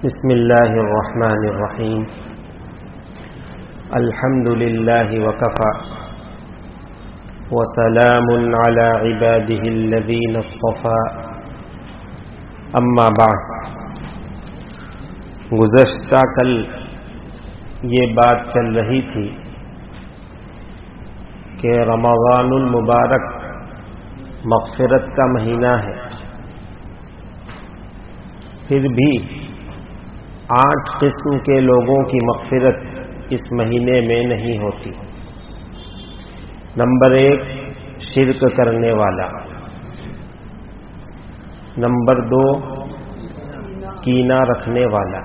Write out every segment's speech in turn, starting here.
بسم اللہ الرحمن الرحیم الحمد للہ وکفی وسلام علی عباده الذین اصطفی اما بعد۔ گزشتہ کل یہ بات چل رہی تھی کہ رمضان المبارک مغفرت کا مہینہ ہے، پھر بھی 8 قسم کے لوگوں کی مغفرت اس مہینے میں نہیں ہوتی۔ نمبر 1 شرک کرنے والا، نمبر 2 کینہ رکھنے والا،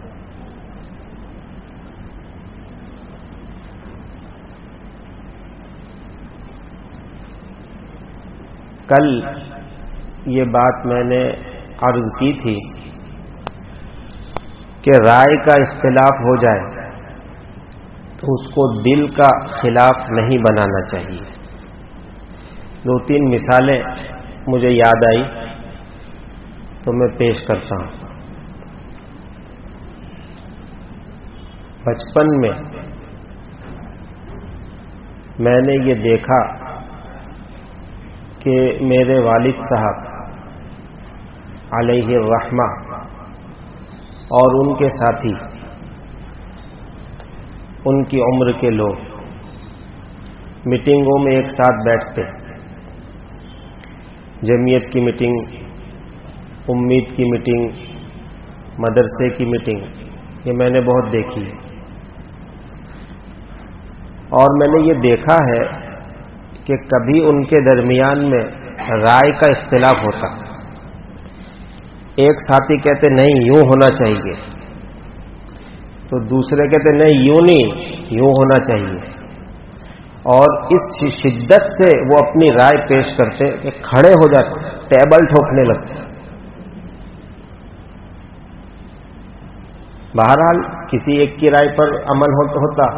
کل یہ بات میں نے عرض کی تھی کہ رائے کا اختلاف ہو جائے تو اس کو دل کا خلاف نہیں بنانا چاہیے۔ 2-3 مثالیں مجھے یاد آئی تو میں پیش کرتا ہوں۔ بچپن میں نے یہ دیکھا کہ میرے والد صاحب علیہ الرحمہ اور ان کے ساتھی، ان کی عمر کے لوگ میٹنگوں میں ایک ساتھ بیٹھتے، جمعیت کی میٹنگ، امید کی میٹنگ، مدرسے کی میٹنگ، یہ میں نے بہت دیکھی اور میں نے یہ دیکھا ہے کہ کبھی ان کے درمیان میں رائے کا اختلاف ہوتا۔ ایک ساتھی کہتے نہیں یوں ہونا چاہیے، تو دوسرے کہتے نہیں یوں نہیں یوں ہونا چاہیے، اور اس شدت سے وہ اپنی رائے پیش کرتے کہ کھڑے ہو جاتے، ٹیبل ٹھوکنے لگتے۔ بہرحال کسی ایک کی رائے پر عمل ہوتا۔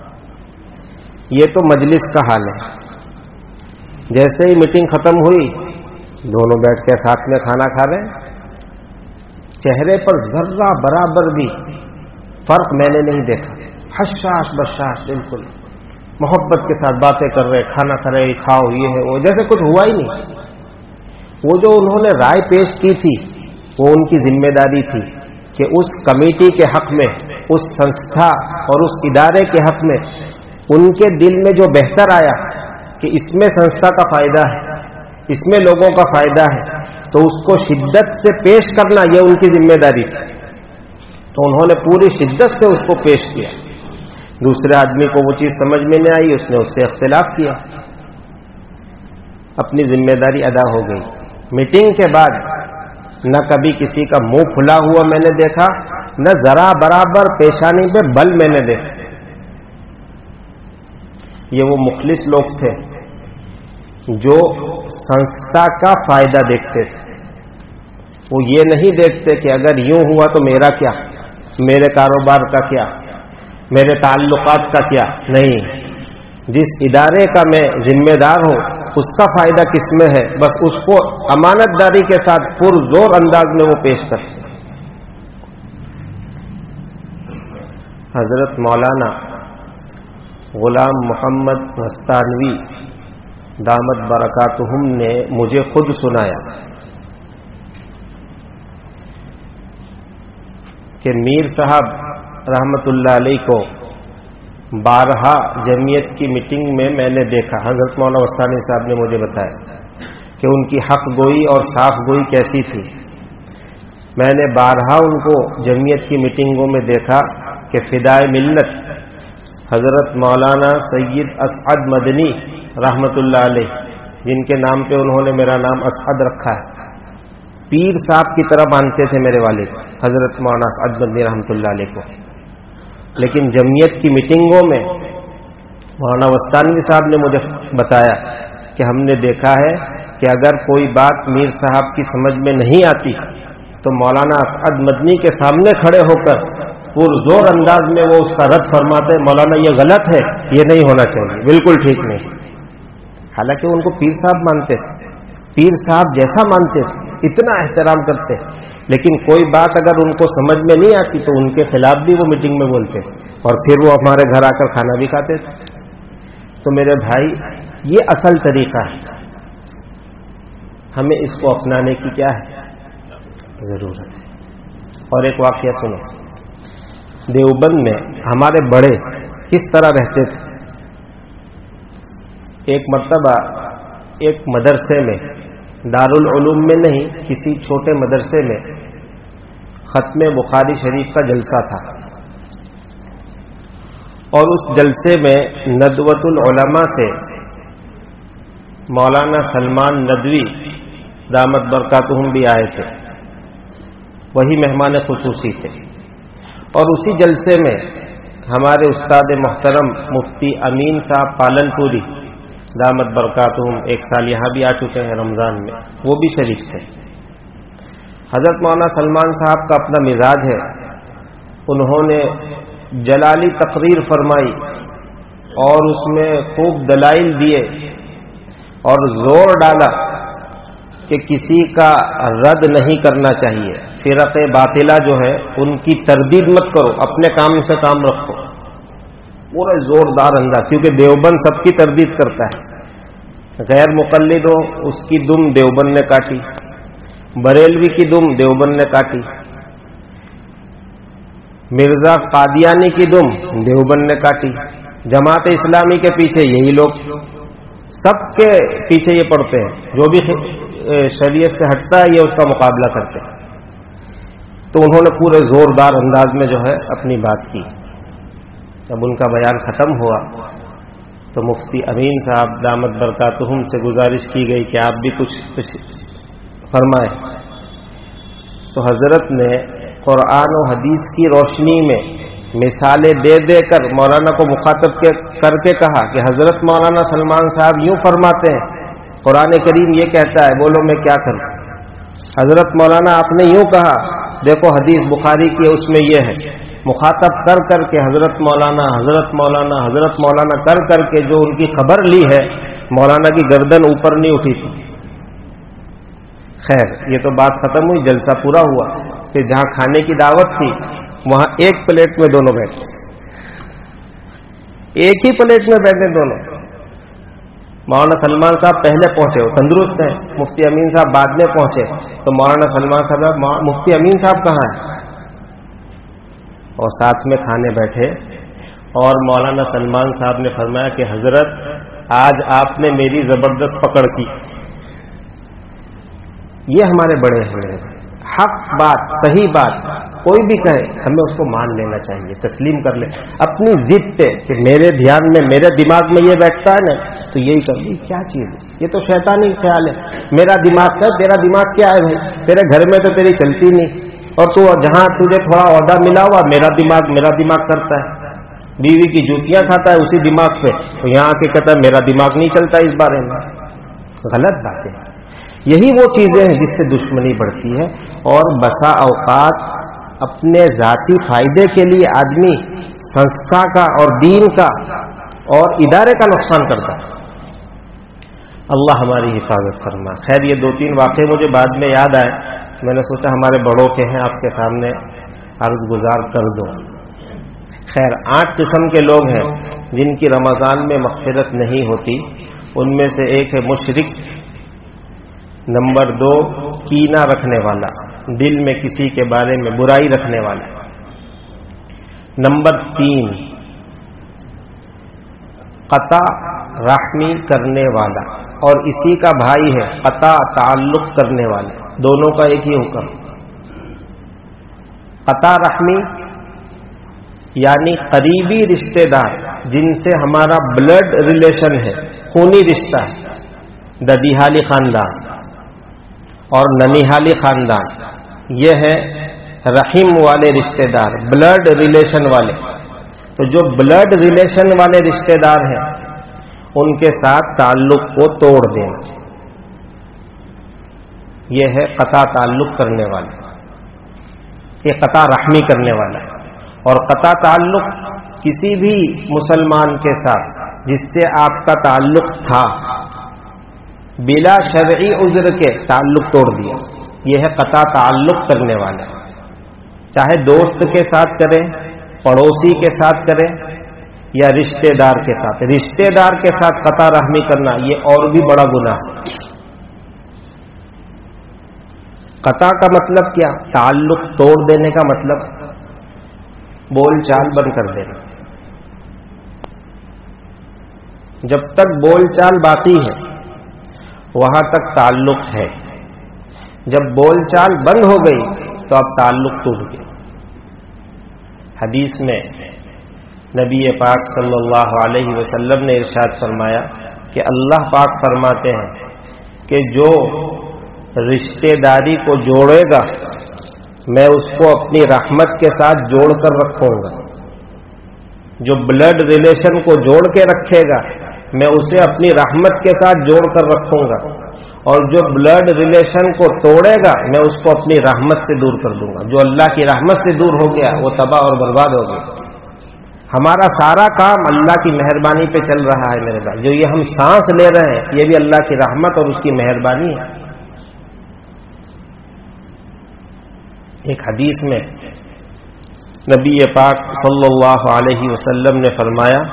یہ تو مجلس کا حال ہے۔ جیسے ہی میٹنگ ختم ہوئی، دونوں بیٹھ کے ساتھ میں کھانا کھا رہے، چہرے پر ذرہ برابر بھی فرق میں نے نہیں دیکھا، حشاش بشاش، بالکل محبت کے ساتھ باتیں کر رہے، کھانا کھا رہے، کھاؤ یہ ہے وہ، جیسے کچھ ہوا ہی نہیں۔ وہ جو انہوں نے رائے پیش کی تھی وہ ان کی ذمہ داری تھی کہ اس کمیٹی کے حق میں، اس سنستھا اور اس ادارے کے حق میں ان کے دل میں جو بہتر آیا کہ اس میں سنستھا کا فائدہ ہے، اس میں لوگوں کا فائدہ ہے، تو اس کو شدت سے پیش کرنا یہ ان کی ذمہ داری تھی۔ تو انہوں نے پوری شدت سے اس کو پیش کیا۔ دوسرے آدمی کو وہ چیز سمجھ میں نہیں آئی، اس نے اس سے اختلاف کیا، اپنی ذمہ داری ادا ہو گئی۔ میٹنگ کے بعد نہ کبھی کسی کا منہ کھلا ہوا میں نے دیکھا، نہ ذرا برابر پیشانی پہ بل میں نے دیکھا۔ یہ وہ مخلص لوگ تھے جو سنستھا کا فائدہ دیکھتے تھے۔ وہ یہ نہیں دیکھتے کہ اگر یوں ہوا تو میرا کیا، میرے کاروبار کا کیا، میرے تعلقات کا کیا، نہیں، جس ادارے کا میں ذمہ دار ہوں اس کا فائدہ کس میں ہے، بس اس کو امانت داری کے ساتھ پرزور انداز میں وہ پیش کرتے۔ حضرت مولانا غلام محمد مستانوی دامت برکاتہم نے مجھے خود سنایا کہ میر صاحب رحمت اللہ علیہ کو بارہا جمعیت کی میٹنگ میں نے دیکھا۔ حضرت مولانا مستانوی صاحب نے مجھے بتایا کہ ان کی حق گوئی اور صاف گوئی کیسی تھی۔ میں نے بارہا ان کو جمعیت کی میٹنگوں میں دیکھا کہ فدائے ملت حضرت مولانا سید اسعد مدنی رحمت اللہ علیہ، جن کے نام پہ انہوں نے میرا نام اسعد رکھا ہے، پیر صاحب کی طرح مانتے تھے میرے والد حضرت مولانا اسعد مدنی رحمت اللہ علیہ کو۔ لیکن جمعیت کی میٹنگوں میں مولانا مستانوی صاحب نے مجھے بتایا کہ ہم نے دیکھا ہے کہ اگر کوئی بات میر صاحب کی سمجھ میں نہیں آتی تو مولانا اسعد مدنی کے سامنے کھڑے ہو کر پرزور انداز میں وہ اس کا رد فرماتے، مولانا یہ غلط ہے، یہ نہیں ہونا چاہیے، بالکل ٹھیک نہیں۔ حالانکہ ان کو پیر صاحب مانتے تھے، پیر صاحب جیسا مانتے تھے، اتنا احترام کرتے، لیکن کوئی بات اگر ان کو سمجھ میں نہیں آتی تو ان کے خلاف بھی وہ میٹنگ میں بولتے اور پھر وہ ہمارے گھر آ کر کھانا بھی کھاتے تھے. تو میرے بھائی یہ اصل طریقہ ہے, ہمیں اس کو اپنانے کی کیا ہے ضرورت ہے. اور ایک واقعہ سنو, دیوبند میں ہمارے بڑے کس طرح رہتے تھے. ایک مرتبہ ایک مدرسے میں, دارالعلوم میں نہیں, کسی چھوٹے مدرسے میں ختم بخاری شریف کا جلسہ تھا, اور اس جلسے میں ندوۃ العلماء سے مولانا سلمان ندوی دامت برکاتہم بھی آئے تھے, وہی مہمان خصوصی تھے. اور اسی جلسے میں ہمارے استاد محترم مفتی امین صاحب پالن پوری دامت برکاتہم ایک سال یہاں بھی آ چکے ہیں رمضان میں, وہ بھی شریک تھے. حضرت مولانا سلمان صاحب کا اپنا مزاج ہے, انہوں نے جلالی تقریر فرمائی اور اس میں خوب دلائل دیے اور زور ڈالا کہ کسی کا رد نہیں کرنا چاہیے, فرق باطلہ جو ہے ان کی تردید مت کرو, اپنے کام سے کام رکھو. پورا زوردار انداز, کیونکہ دیوبند سب کی تردید کرتا ہے. غیر مقلد ہو اس کی دم دیوبند نے کاٹی, بریلوی کی دم دیوبند نے کاٹی, مرزا قادیانی کی دم دیوبند نے کاٹی. جماعت اسلامی کے پیچھے یہی لوگ, سب کے پیچھے یہ پڑتے ہیں, جو بھی شریعت سے ہٹتا ہے یہ اس کا مقابلہ کرتے ہیں. تو انہوں نے پورے زوردار انداز میں جو ہے اپنی بات کی. جب ان کا بیان ختم ہوا تو مفتی امین صاحب دامت برکاتہم سے گزارش کی گئی کہ آپ بھی کچھ فرمائیں. تو حضرت نے قرآن و حدیث کی روشنی میں مثالیں دے دے کر مولانا کو مخاطب کر کے کہا کہ حضرت مولانا سلمان صاحب یوں فرماتے ہیں, قرآن کریم یہ کہتا ہے, بولو میں کیا کروں. حضرت مولانا آپ نے یوں کہا, دیکھو حدیث بخاری کی اس میں یہ ہے. مخاطب کر کر کے حضرت مولانا حضرت مولانا حضرت مولانا کر کر کے جو ان کی خبر لی ہے, مولانا کی گردن اوپر نہیں اٹھی تھی. خیر یہ تو بات ختم ہوئی, جلسہ پورا ہوا. پھر جہاں کھانے کی دعوت تھی وہاں ایک پلیٹ میں دونوں بیٹھے, ایک ہی پلیٹ میں بیٹھے دونوں. مولانا سلمان صاحب پہلے پہنچے, وہ تندرست ہیں, مفتی امین صاحب بعد میں پہنچے. تو مولانا سلمان صاحب, مفتی امین صاحب کہاں ہیں, اور ساتھ میں کھانے بیٹھے. اور مولانا سلمان صاحب نے فرمایا کہ حضرت آج آپ نے میری زبردست پکڑ کی. یہ ہمارے بڑے ہیں, حق بات صحیح بات کوئی بھی کہے ہمیں اس کو مان لینا چاہیے, تسلیم کر لیں. اپنی ضد پہ کہ میرے دھیان میں میرے دماغ میں یہ بیٹھتا ہے نا تو یہی کر لی, کیا چیز ہے یہ, تو شیطانی خیال ہے. میرا دماغ ہے, تیرا دماغ کیا ہے بھائی, تیرے گھر میں تو تیری چلتی نہیں, اور تو جہاں تجھے تھوڑا عہدہ ملا ہوا میرا دماغ کرتا ہے. بیوی کی جوتیاں کھاتا ہے اسی دماغ پہ, تو یہاں کے کہتا ہے میرا دماغ نہیں چلتا اس بارے میں. غلط باتیں. یہی وہ چیزیں ہیں جس سے دشمنی بڑھتی ہے, اور بسا اوقات اپنے ذاتی فائدے کے لیے آدمی سنستھا کا اور دین کا اور ادارے کا نقصان کرتا ہے. اللہ ہماری حفاظت فرما. خیر یہ 2-3 واقعے مجھے بعد میں یاد آئے, میں نے سوچا ہمارے بڑوں کے ہیں آپ کے سامنے عرض گزار کر دو. خیر 8 قسم کے لوگ ہیں جن کی رمضان میں مغفرت نہیں ہوتی. ان میں سے ایک ہے مشرک, نمبر 2 کینہ رکھنے والا, دل میں کسی کے بارے میں برائی رکھنے والا, نمبر 3 قطع رحمی کرنے والا, اور اسی کا بھائی ہے قطع تعلق کرنے والا. دونوں کا ایک ہی حکم. قطع رحمی یعنی قریبی رشتہ دار جن سے ہمارا بلڈ ریلیشن ہے, خونی رشتہ ہے. ددیحالی خاندان اور ننیحالی خاندان یہ ہے رحم والے رشتہ دار, بلڈ ریلیشن والے. تو جو بلڈ ریلیشن والے رشتہ دار ہیں ان کے ساتھ تعلق کو توڑ دینا, یہ ہے قطع تعلق کرنے والے, یہ قطع رحمی کرنے والا. اور قطع تعلق کسی بھی مسلمان کے ساتھ جس سے آپ کا تعلق تھا بلا شرعی عذر کے تعلق توڑ دیا, یہ ہے قطع تعلق کرنے والا، چاہے دوست کے ساتھ کریں، پڑوسی کے ساتھ کریں یا رشتہ دار کے ساتھ۔ رشتہ دار کے ساتھ قطع رحمی کرنا یہ اور بھی بڑا گناہ ہے۔ قطع کا مطلب کیا؟ تعلق توڑ دینے کا مطلب بول چال بند کر دینا۔ جب تک بول چال باقی ہے وہاں تک تعلق ہے، جب بول چال بند ہو گئی تو اب تعلق ٹوٹ گیا۔ حدیث میں نبی پاک صلی اللہ علیہ وسلم نے ارشاد فرمایا کہ اللہ پاک فرماتے ہیں کہ جو رشتہ داری کو جوڑے گا میں اس کو اپنی رحمت کے ساتھ جوڑ کر رکھوں گا، جو بلڈ ریلیشن کو جوڑ کے رکھے گا میں اسے اپنی رحمت کے ساتھ جوڑ کر رکھوں گا، اور جو بلڈ ریلیشن کو توڑے گا میں اس کو اپنی رحمت سے دور کر دوں گا۔ جو اللہ کی رحمت سے دور ہو گیا وہ تباہ اور برباد ہو گیا۔ ہمارا سارا کام اللہ کی مہربانی پہ چل رہا ہے میرے بھائی، جو یہ ہم سانس لے رہے ہیں یہ بھی اللہ کی رحمت اور اس کی مہربانی ہے۔ ایک حدیث میں نبی پاک صلی اللہ علیہ وسلم نے فرمایا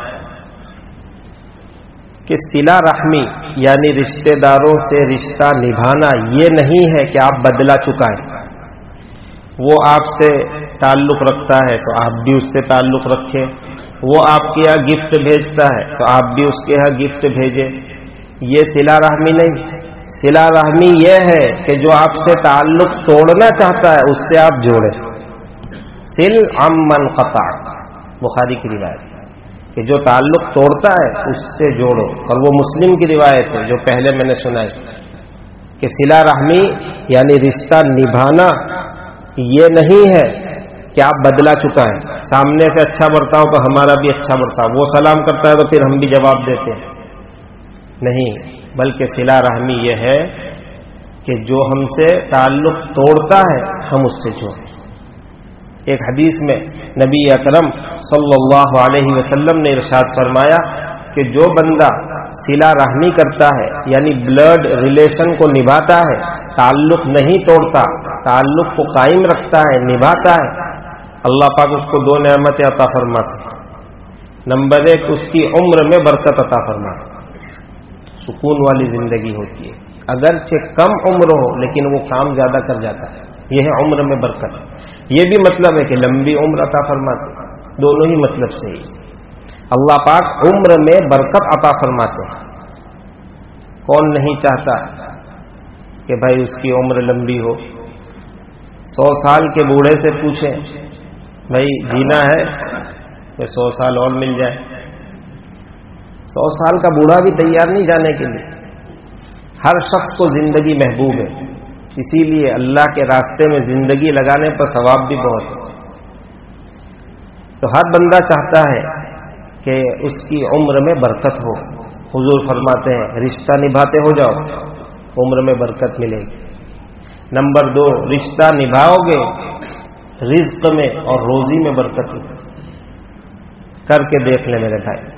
کہ صلہ رحمی یعنی رشتہ داروں سے رشتہ نبھانا یہ نہیں ہے کہ آپ بدلہ چکائیں۔ وہ آپ سے تعلق رکھتا ہے تو آپ بھی اس سے تعلق رکھیں، وہ آپ کے یہاں گفٹ بھیجتا ہے تو آپ بھی اس کے یہاں گفٹ بھیجیں، یہ صلہ رحمی نہیں۔ صلہ رحمی یہ ہے کہ جو آپ سے تعلق توڑنا چاہتا ہے اس سے آپ جوڑیں۔ صل عمن قطع، بخاری کی روایت کہ جو تعلق توڑتا ہے اس سے جوڑو، اور وہ مسلم کی روایت ہے جو پہلے میں نے سنائی کہ صلہ رحمی یعنی رشتہ نبھانا یہ نہیں ہے کہ آپ بدلہ چکائیں، سامنے سے اچھا برتاؤ تو ہمارا بھی اچھا برتاؤ، وہ سلام کرتا ہے تو پھر ہم بھی جواب دیتے ہیں، نہیں، بلکہ صلہ رحمی یہ ہے کہ جو ہم سے تعلق توڑتا ہے ہم اس سے جوڑیں۔ ایک حدیث میں نبی اکرم صلی اللہ علیہ وسلم نے ارشاد فرمایا کہ جو بندہ صلہ رحمی کرتا ہے یعنی بلڈ ریلیشن کو نبھاتا ہے، تعلق نہیں توڑتا، تعلق کو قائم رکھتا ہے، نبھاتا ہے، اللہ پاک اس کو دو نعمتیں عطا فرماتے ہیں۔ نمبر ایک، اس کی عمر میں برکت عطا فرماتے، سکون والی زندگی ہوتی ہے، اگرچہ کم عمر ہو لیکن وہ کام زیادہ کر جاتا ہے، یہ ہے عمر میں برکت۔ یہ بھی مطلب ہے کہ لمبی عمر عطا فرماتے، دونوں ہی مطلب سے ہی اللہ پاک عمر میں برکت عطا فرماتے ہیں۔ کون نہیں چاہتا کہ بھائی اس کی عمر لمبی ہو؟ 100 سال کے بوڑھے سے پوچھیں بھائی جینا ہے کہ 100 سال اور مل جائے، 100 سال کا بوڑھا بھی تیار نہیں جانے کے لیے۔ ہر شخص کو زندگی محبوب ہے، اسی لیے اللہ کے راستے میں زندگی لگانے پر ثواب بھی بہت ہے، تو ہر بندہ چاہتا ہے کہ اس کی عمر میں برکت ہو۔ حضور فرماتے ہیں رشتہ نبھاتے ہو جاؤ، عمر میں برکت ملے گی۔ نمبر 2، رشتہ نبھاؤ گے رزق میں اور روزی میں برکت ہوگی۔ کر کے دیکھ لیں میرے بھائی،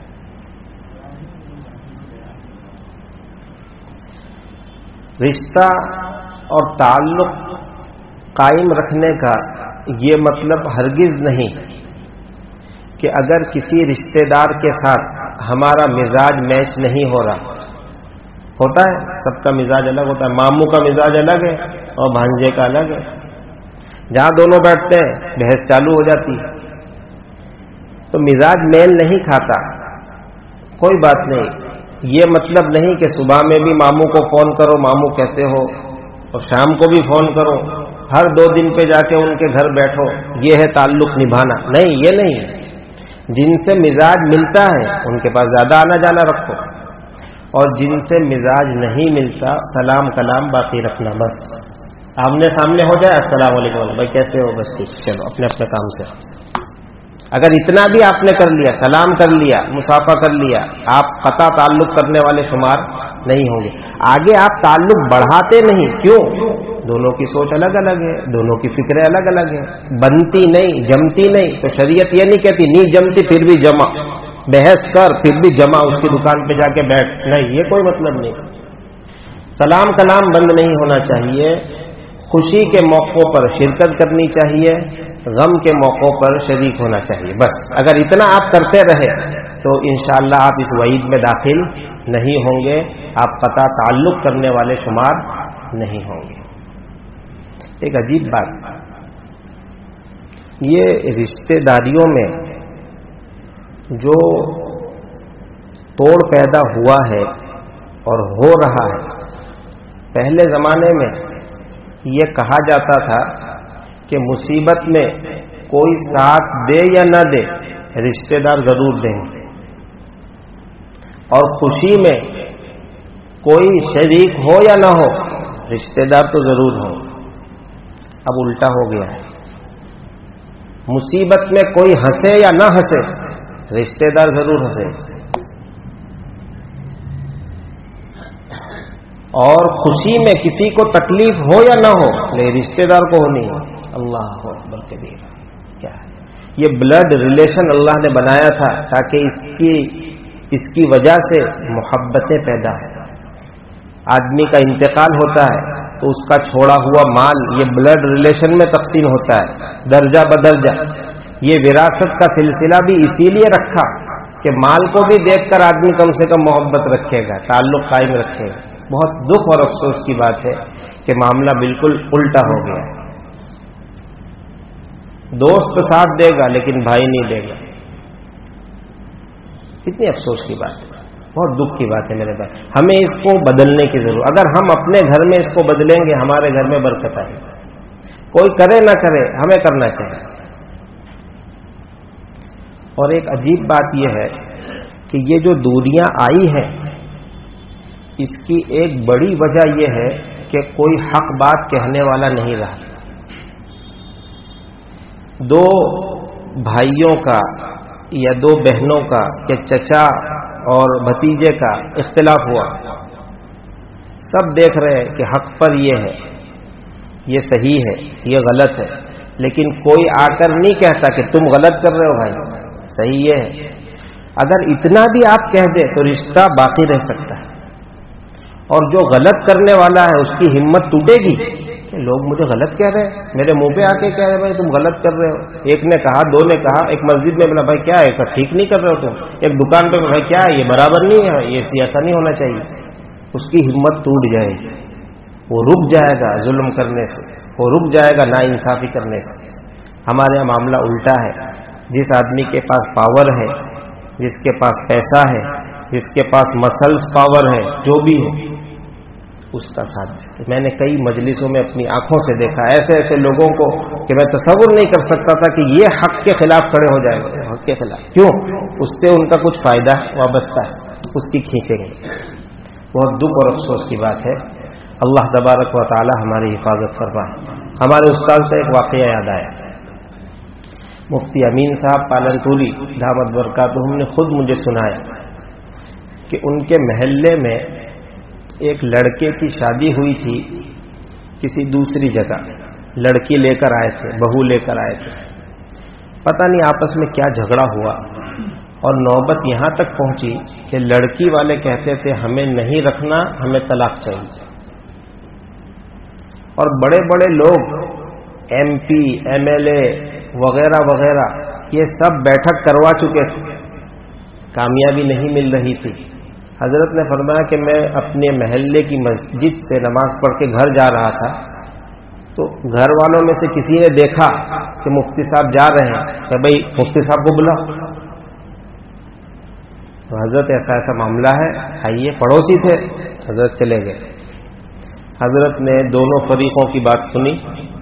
رشتہ اور تعلق قائم رکھنے کا یہ مطلب ہرگز نہیں کہ اگر کسی رشتہ دار کے ساتھ ہمارا مزاج میچ نہیں ہو رہا، ہوتا ہے سب کا مزاج الگ ہوتا ہے، ماموں کا مزاج الگ ہے اور بھانجے کا الگ ہے، جہاں دونوں بیٹھتے ہیں بحث چالو ہو جاتی ہے، تو مزاج میل نہیں کھاتا، کوئی بات نہیں، یہ مطلب نہیں کہ صبح میں بھی ماموں کو فون کرو ماموں کیسے ہو، اور شام کو بھی فون کرو، ہر 2 دن پہ جا کے ان کے گھر بیٹھو، یہ ہے تعلق نبھانا، نہیں، یہ نہیں۔ جن سے مزاج ملتا ہے ان کے پاس زیادہ آنا جانا رکھو، اور جن سے مزاج نہیں ملتا سلام کلام باقی رکھنا، بس آمنے سامنے ہو جائے السلام علیکم بھائی کیسے ہو، بس ٹھیک، چلو اپنے اپنے کام سے۔ اگر اتنا بھی آپ نے کر لیا، سلام کر لیا، مصافحہ کر لیا، آپ قطع تعلق کرنے والے شمار نہیں ہوں گے۔ آگے آپ تعلق بڑھاتے نہیں، کیوں؟ دونوں کی سوچ الگ الگ ہے، دونوں کی فکریں الگ الگ ہیں، بنتی نہیں، جمتی نہیں، تو شریعت یہ نہیں کہتی نہیں جمتی پھر بھی جمع، بحث کر پھر بھی جمع، اس کی دکان پہ جا کے بیٹھ، نہیں، یہ کوئی مطلب نہیں۔ سلام کلام بند نہیں ہونا چاہیے، خوشی کے موقعوں پر شرکت کرنی چاہیے، غم کے موقعوں پر شریک ہونا چاہیے. بس اگر اتنا آپ کرتے رہے تو انشاءاللہ آپ اس وعید میں داخل نہیں ہوں گے، آپ قطع تعلق کرنے والے شمار نہیں ہوں گے. ایک عجیب بات، یہ رشتہ داریوں میں جو توڑ پیدا ہوا ہے اور ہو رہا ہے، پہلے زمانے میں یہ کہا جاتا تھا کہ مصیبت میں کوئی ساتھ دے یا نہ دے رشتہ دار ضرور دیں گے، اور خوشی میں کوئی شریک ہو یا نہ ہو رشتہ دار تو ضرور ہو. اب الٹا ہو گیا ہے، مصیبت میں کوئی ہنسے یا نہ ہنسے رشتہ دار ضرور ہنسے، اور خوشی میں کسی کو تکلیف ہو یا نہ ہو لیکن رشتہ دار کو ہونی ہے. اللہ اکبر کبیر. کیا ہے یہ بلڈ ریلیشن اللہ نے بنایا تھا تاکہ اس کی وجہ سے محبتیں پیدا ہوں. آدمی کا انتقال ہوتا ہے تو اس کا چھوڑا ہوا مال یہ بلڈ ریلیشن میں تقسیم ہوتا ہے درجہ بدرجہ. یہ وراثت کا سلسلہ بھی اسی لیے رکھا کہ مال کو بھی دیکھ کر آدمی کم سے کم محبت رکھے گا، تعلق قائم رکھے گا. بہت دکھ اور افسوس کی بات ہے کہ معاملہ بالکل الٹا ہو گیا ہے. دوست ساتھ دے گا لیکن بھائی نہیں دے گا. کتنی افسوس کی بات ہے، بہت دکھ کی بات ہے میرے بھائی. ہمیں اس کو بدلنے کی ضرورت. اگر ہم اپنے گھر میں اس کو بدلیں گے ہمارے گھر میں برکت آئے گی. کوئی کرے نہ کرے ہمیں کرنا چاہیے. اور ایک عجیب بات یہ ہے کہ یہ جو دوریاں آئی ہیں اس کی ایک بڑی وجہ یہ ہے کہ کوئی حق بات کہنے والا نہیں رہا. دو بھائیوں کا یا دو بہنوں کا یا چچا اور بھتیجے کا اختلاف ہوا، سب دیکھ رہے ہیں کہ حق پر یہ ہے، یہ صحیح ہے، یہ غلط ہے، لیکن کوئی آ کر نہیں کہتا کہ تم غلط کر رہے ہو بھائی، صحیح یہ ہے. اگر اتنا بھی آپ کہہ دیں تو رشتہ باقی رہ سکتا ہے. اور جو غلط کرنے والا ہے اس کی ہمت ٹوٹے گی کہ لوگ مجھے غلط کہہ رہے ہیں، میرے منہ پہ آ کے کہہ رہے بھائی تم غلط کر رہے ہو. ایک نے کہا، دو نے کہا، ایک مسجد میں بولا بھائی کیا ہے ایسا ٹھیک نہیں کر رہے ہو تم. ایک دکان پہ بھائی کیا ہے یہ برابر نہیں ہے، یہ ایسا نہیں ہونا چاہیے. اس کی ہمت ٹوٹ جائے گی، وہ رک جائے گا ظلم کرنے سے، وہ رک جائے گا نا انصافی کرنے سے. ہمارے یہاں معاملہ الٹا ہے. جس آدمی کے پاس پاور ہے، جس کے پاس پیسہ ہے، جس کے پاس مسلس پاور ہے، جو بھی ہے اس کا ساتھ دے. میں نے کئی مجلسوں میں اپنی آنکھوں سے دیکھا ایسے ایسے لوگوں کو کہ میں تصور نہیں کر سکتا تھا کہ یہ حق کے خلاف کھڑے ہو جائے گا. حق کے خلاف کیوں؟ اس سے ان کا کچھ فائدہ وابستہ ہے، اس کی کھینچیں گے. بہت دکھ اور افسوس کی بات ہے. اللہ تبارک و تعالی ہماری حفاظت فرمائے. ہمارے استاد سے ایک واقعہ یاد آیا. مفتی امین صاحب پالنپوری دامت برکاتہم نے خود مجھے سنایا کہ ان کے محلے میں ایک لڑکے کی شادی ہوئی تھی کسی دوسری جگہ. لڑکی لے کر آئے تھے، بہو لے کر آئے تھے. پتہ نہیں آپس میں کیا جھگڑا ہوا اور نوبت یہاں تک پہنچی کہ لڑکی والے کہتے تھے ہمیں نہیں رکھنا، ہمیں طلاق چاہیے. اور بڑے بڑے لوگ M P, M L A وغیرہ وغیرہ یہ سب بیٹھک کروا چکے تھے، کامیابی نہیں مل رہی تھی. حضرت نے فرمایا کہ میں اپنے محلے کی مسجد سے نماز پڑھ کے گھر جا رہا تھا تو گھر والوں میں سے کسی نے دیکھا کہ مفتی صاحب جا رہے ہیں کہ بھائی مفتی صاحب کو بلا. تو حضرت ایسا ایسا معاملہ ہے آئیے. پڑوسی تھے، حضرت چلے گئے. حضرت نے دونوں فریقوں کی بات سنی.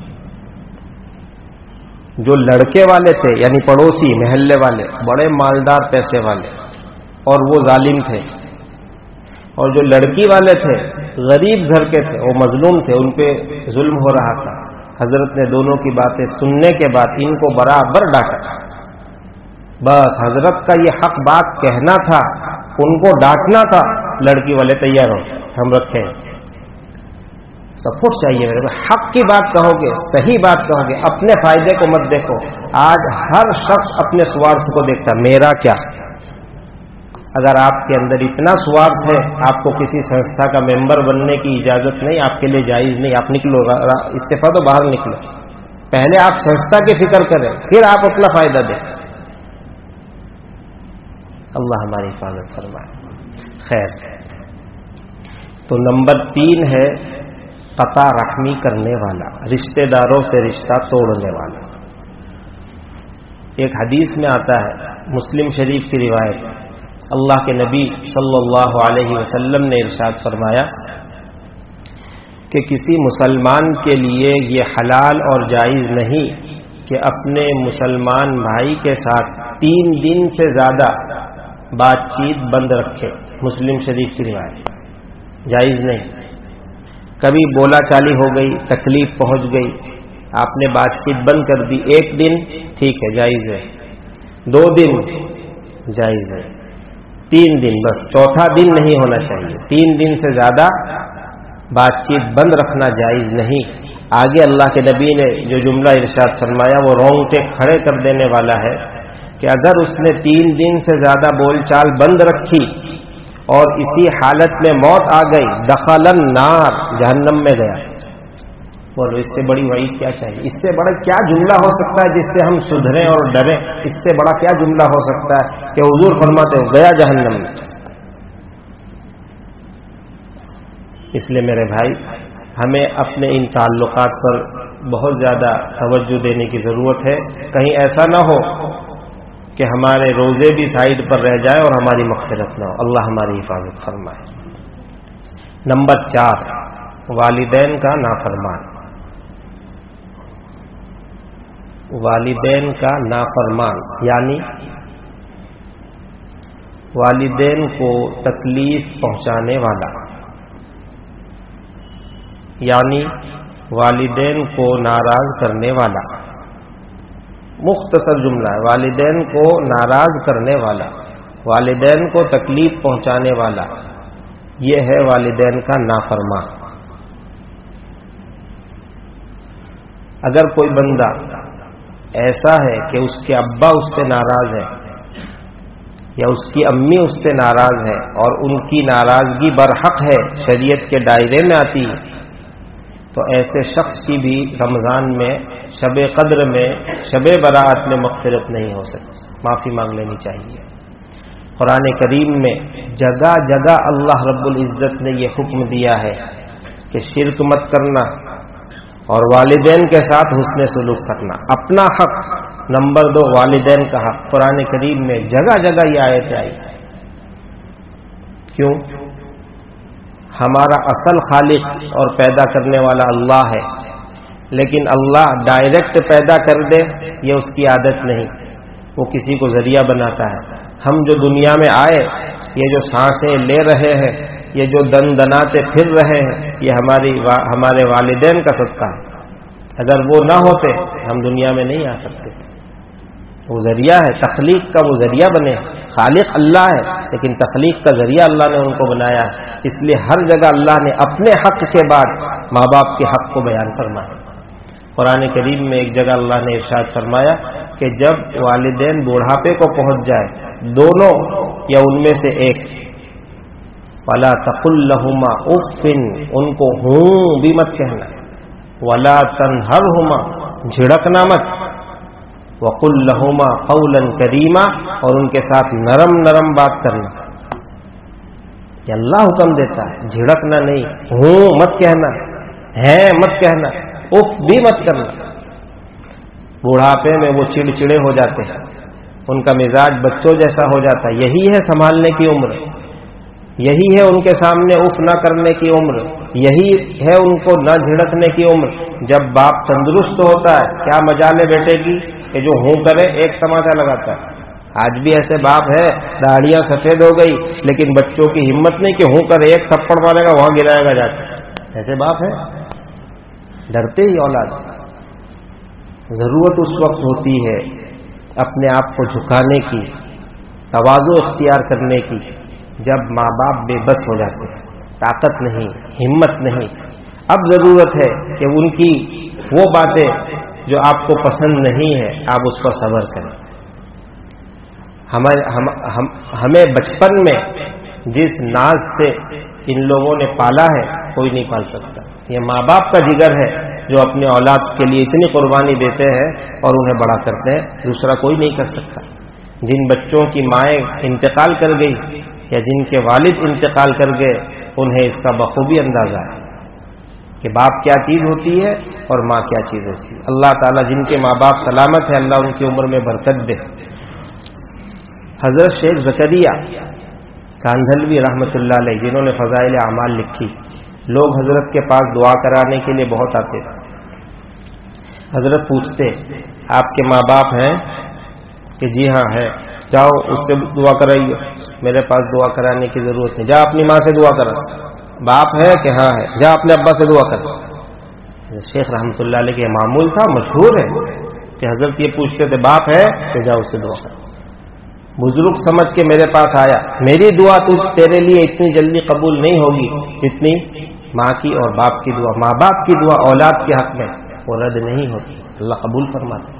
جو لڑکے والے تھے یعنی پڑوسی محلے والے بڑے مالدار پیسے والے اور وہ ظالم تھے، اور جو لڑکی والے تھے غریب گھر کے تھے، وہ مظلوم تھے، ان پہ ظلم ہو رہا تھا. حضرت نے دونوں کی باتیں سننے کے بعد ان کو برابر ڈانٹا. بس حضرت کا یہ حق بات کہنا تھا، ان کو ڈانٹنا تھا. لڑکی والے تیار ہو، ہم رکھیں. سپورٹ چاہیے میرے کو. حق کی بات کہو گے، صحیح بات کہو گے، اپنے فائدے کو مت دیکھو. آج ہر شخص اپنے سوارتھ کو دیکھتا، میرا کیا. اگر آپ کے اندر اتنا سوارتھ ہے، آپ کو کسی سنستھا کا ممبر بننے کی اجازت نہیں، آپ کے لیے جائز نہیں، آپ نکلو، استعفیٰ تو باہر نکلو، پہلے آپ سنستھا کی فکر کریں، پھر آپ اپنا فائدہ دیں۔ اللہ ہماری حفاظت فرمائے۔ خیر، تو نمبر 3 ہے قطع رحمی کرنے والا، رشتہ داروں سے رشتہ توڑنے والا۔ ایک حدیث میں آتا ہے، مسلم شریف کی روایت، اللہ کے نبی صلی اللہ علیہ وسلم نے ارشاد فرمایا کہ کسی مسلمان کے لیے یہ حلال اور جائز نہیں کہ اپنے مسلمان بھائی کے ساتھ 3 دن سے زیادہ بات چیت بند رکھے۔ مسلم شریف کی روایت، جائز نہیں۔ کبھی بولا چالی ہو گئی، تکلیف پہنچ گئی، آپ نے بات چیت بند کر دی، 1 دن ٹھیک ہے، جائز ہے، 2 دن جائز ہے، 3 دن بس، چوتھا دن نہیں ہونا چاہیے۔ 3 دن سے زیادہ بات چیت بند رکھنا جائز نہیں۔ آگے اللہ کے نبی نے جو جملہ ارشاد فرمایا وہ رونگٹے کھڑے کر دینے والا ہے کہ اگر اس نے 3 دن سے زیادہ بول چال بند رکھی اور اسی حالت میں موت آ گئی، دخل النار، جہنم میں گیا۔ بولو اس سے بڑی وعید کیا چاہیے؟ اس سے بڑا کیا جملہ ہو سکتا ہے جس سے ہم سدھریں اور ڈریں؟ اس سے بڑا کیا جملہ ہو سکتا ہے کہ حضور فرماتے ہو گیا جہنم میں۔ اس لیے میرے بھائی، ہمیں اپنے ان تعلقات پر بہت زیادہ توجہ دینے کی ضرورت ہے، کہیں ایسا نہ ہو کہ ہمارے روزے بھی سائیڈ پر رہ جائے اور ہماری مغفرت نہ ہو۔ اللہ ہماری حفاظت فرمائے۔ نمبر 4، والدین کا نافرمان۔ والدین کا نافرمان یعنی والدین کو تکلیف پہنچانے والا، یعنی والدین کو ناراض کرنے والا۔ مختصر جملہ ہے، والدین کو ناراض کرنے والا، والدین کو تکلیف پہنچانے والا، یہ ہے والدین کا نافرمان۔ اگر کوئی بندہ ایسا ہے کہ اس کے ابا اس سے ناراض ہے یا اس کی امی اس سے ناراض ہے اور ان کی ناراضگی برحق ہے، شریعت کے دائرے میں آتی ہے، تو ایسے شخص کی بھی رمضان میں، شب قدر میں، شب برات میں مغفرت نہیں ہو سکتی، معافی مانگ لینی چاہیے۔ قرآن کریم میں جگہ جگہ اللہ رب العزت نے یہ حکم دیا ہے کہ شرک مت کرنا اور والدین کے ساتھ حسن سلوک کرنا۔ اپنا حق، نمبر 2 والدین کا حق۔ قرآن کریم میں جگہ جگہ یہ آیت آئی۔ کیوں؟ ہمارا اصل خالق اور پیدا کرنے والا اللہ ہے، لیکن اللہ ڈائریکٹ پیدا کر دے یہ اس کی عادت نہیں، وہ کسی کو ذریعہ بناتا ہے۔ ہم جو دنیا میں آئے، یہ جو سانسیں لے رہے ہیں، یہ جو دن دناتے پھر رہے ہیں، یہ ہمارے والدین کا صدقہ ہے۔ اگر وہ نہ ہوتے ہم دنیا میں نہیں آ سکتے۔ وہ ذریعہ ہے، تخلیق کا وہ ذریعہ بنے۔ خالق اللہ ہے لیکن تخلیق کا ذریعہ اللہ نے ان کو بنایا ہے۔ اس لیے ہر جگہ اللہ نے اپنے حق کے بعد ماں باپ کے حق کو بیان فرمایا۔ قرآن کریم میں ایک جگہ اللہ نے ارشاد فرمایا کہ جب والدین بوڑھاپے کو پہنچ جائے، دونوں یا ان میں سے ایک، وَلَا تَقُلْ لَهُمَا اُفٍّ، ان کو ہوں بھی مت کہنا، وَلَا تَنْهَرْهُمَا، جھڑکنا مت، وَقُلْ لَهُمَا قَوْلًا كَرِيمًا، اور ان کے ساتھ نرم نرم بات کرنا۔ یہ اللہ حکم دیتا ہے، جھڑکنا نہیں، ہوں مت کہنا، ہے مت کہنا، اف بھی مت کرنا۔ بوڑھاپے میں وہ چڑچڑے ہو جاتے ہیں، ان کا مزاج بچوں جیسا ہو جاتا ہے۔ یہی ہے سنبھالنے کی عمر، یہی ہے ان کے سامنے اف نہ کرنے کی عمر، یہی ہے ان کو نہ جھڑکنے کی عمر۔ جب باپ تندرست ہوتا ہے، کیا مجال ہے بیٹے کی کہ جو ہوں کرے ایک تماچا لگاتا ہے۔ آج بھی ایسے باپ ہے، داڑیاں سفید ہو گئی لیکن بچوں کی ہمت نہیں کہ ہوں کرے، ایک تھپڑ مارے گا وہاں گرائے گا جا کے۔ ایسے باپ ہے، ڈرتے ہی اولاد۔ ضرورت اس وقت ہوتی ہے اپنے آپ کو جھکانے کی، تواضع اختیار کرنے کی، جب ماں باپ بے بس ہو جاتے ہیں، طاقت نہیں، ہمت نہیں۔ اب ضرورت ہے کہ ان کی وہ باتیں جو آپ کو پسند نہیں ہے، آپ اس پر صبر کریں۔ ہمیں بچپن میں جس ناز سے ان لوگوں نے پالا ہے کوئی نہیں پال سکتا. یہ ماں باپ کا جگر ہے جو اپنے اولاد کے لیے اتنی قربانی دیتے ہیں اور انہیں بڑا کرتے ہیں, دوسرا کوئی نہیں کر سکتا. جن بچوں کی مائیں انتقال کر گئی یا جن کے والد انتقال کر گئے انہیں اس کا بخوبی اندازہ ہے کہ باپ کیا چیز ہوتی ہے اور ماں کیا چیز ہوتی ہے. اللہ تعالیٰ جن کے ماں باپ سلامت ہیں اللہ ان کی عمر میں برکت دے. حضرت شیخ زکریا کاندھلوی رحمۃ اللہ علیہ جنہوں نے فضائل اعمال لکھی, لوگ حضرت کے پاس دعا کرانے کے لیے بہت آتے تھے. حضرت پوچھتے آپ کے ماں باپ ہیں کہ جی ہاں ہے, جاؤ اس سے دعا کرائیے, میرے پاس دعا کرانے کی ضرورت نہیں, جا اپنی ماں سے دعا کرا. باپ ہے کہ ہاں ہے, جا اپنے ابا سے دعا کر. شیخ رحمۃ اللہ علیہ کے معمول تھا, مشہور ہے کہ حضرت یہ پوچھتے تھے باپ ہے کہ جا اس سے دعا کر. بزرگ سمجھ کے میرے پاس آیا, میری دعا تو تیرے لیے اتنی جلدی قبول نہیں ہوگی جتنی ماں کی اور باپ کی دعا. ماں باپ کی دعا اولاد کے حق میں وہ رد نہیں ہوتی, اللہ قبول فرماتا.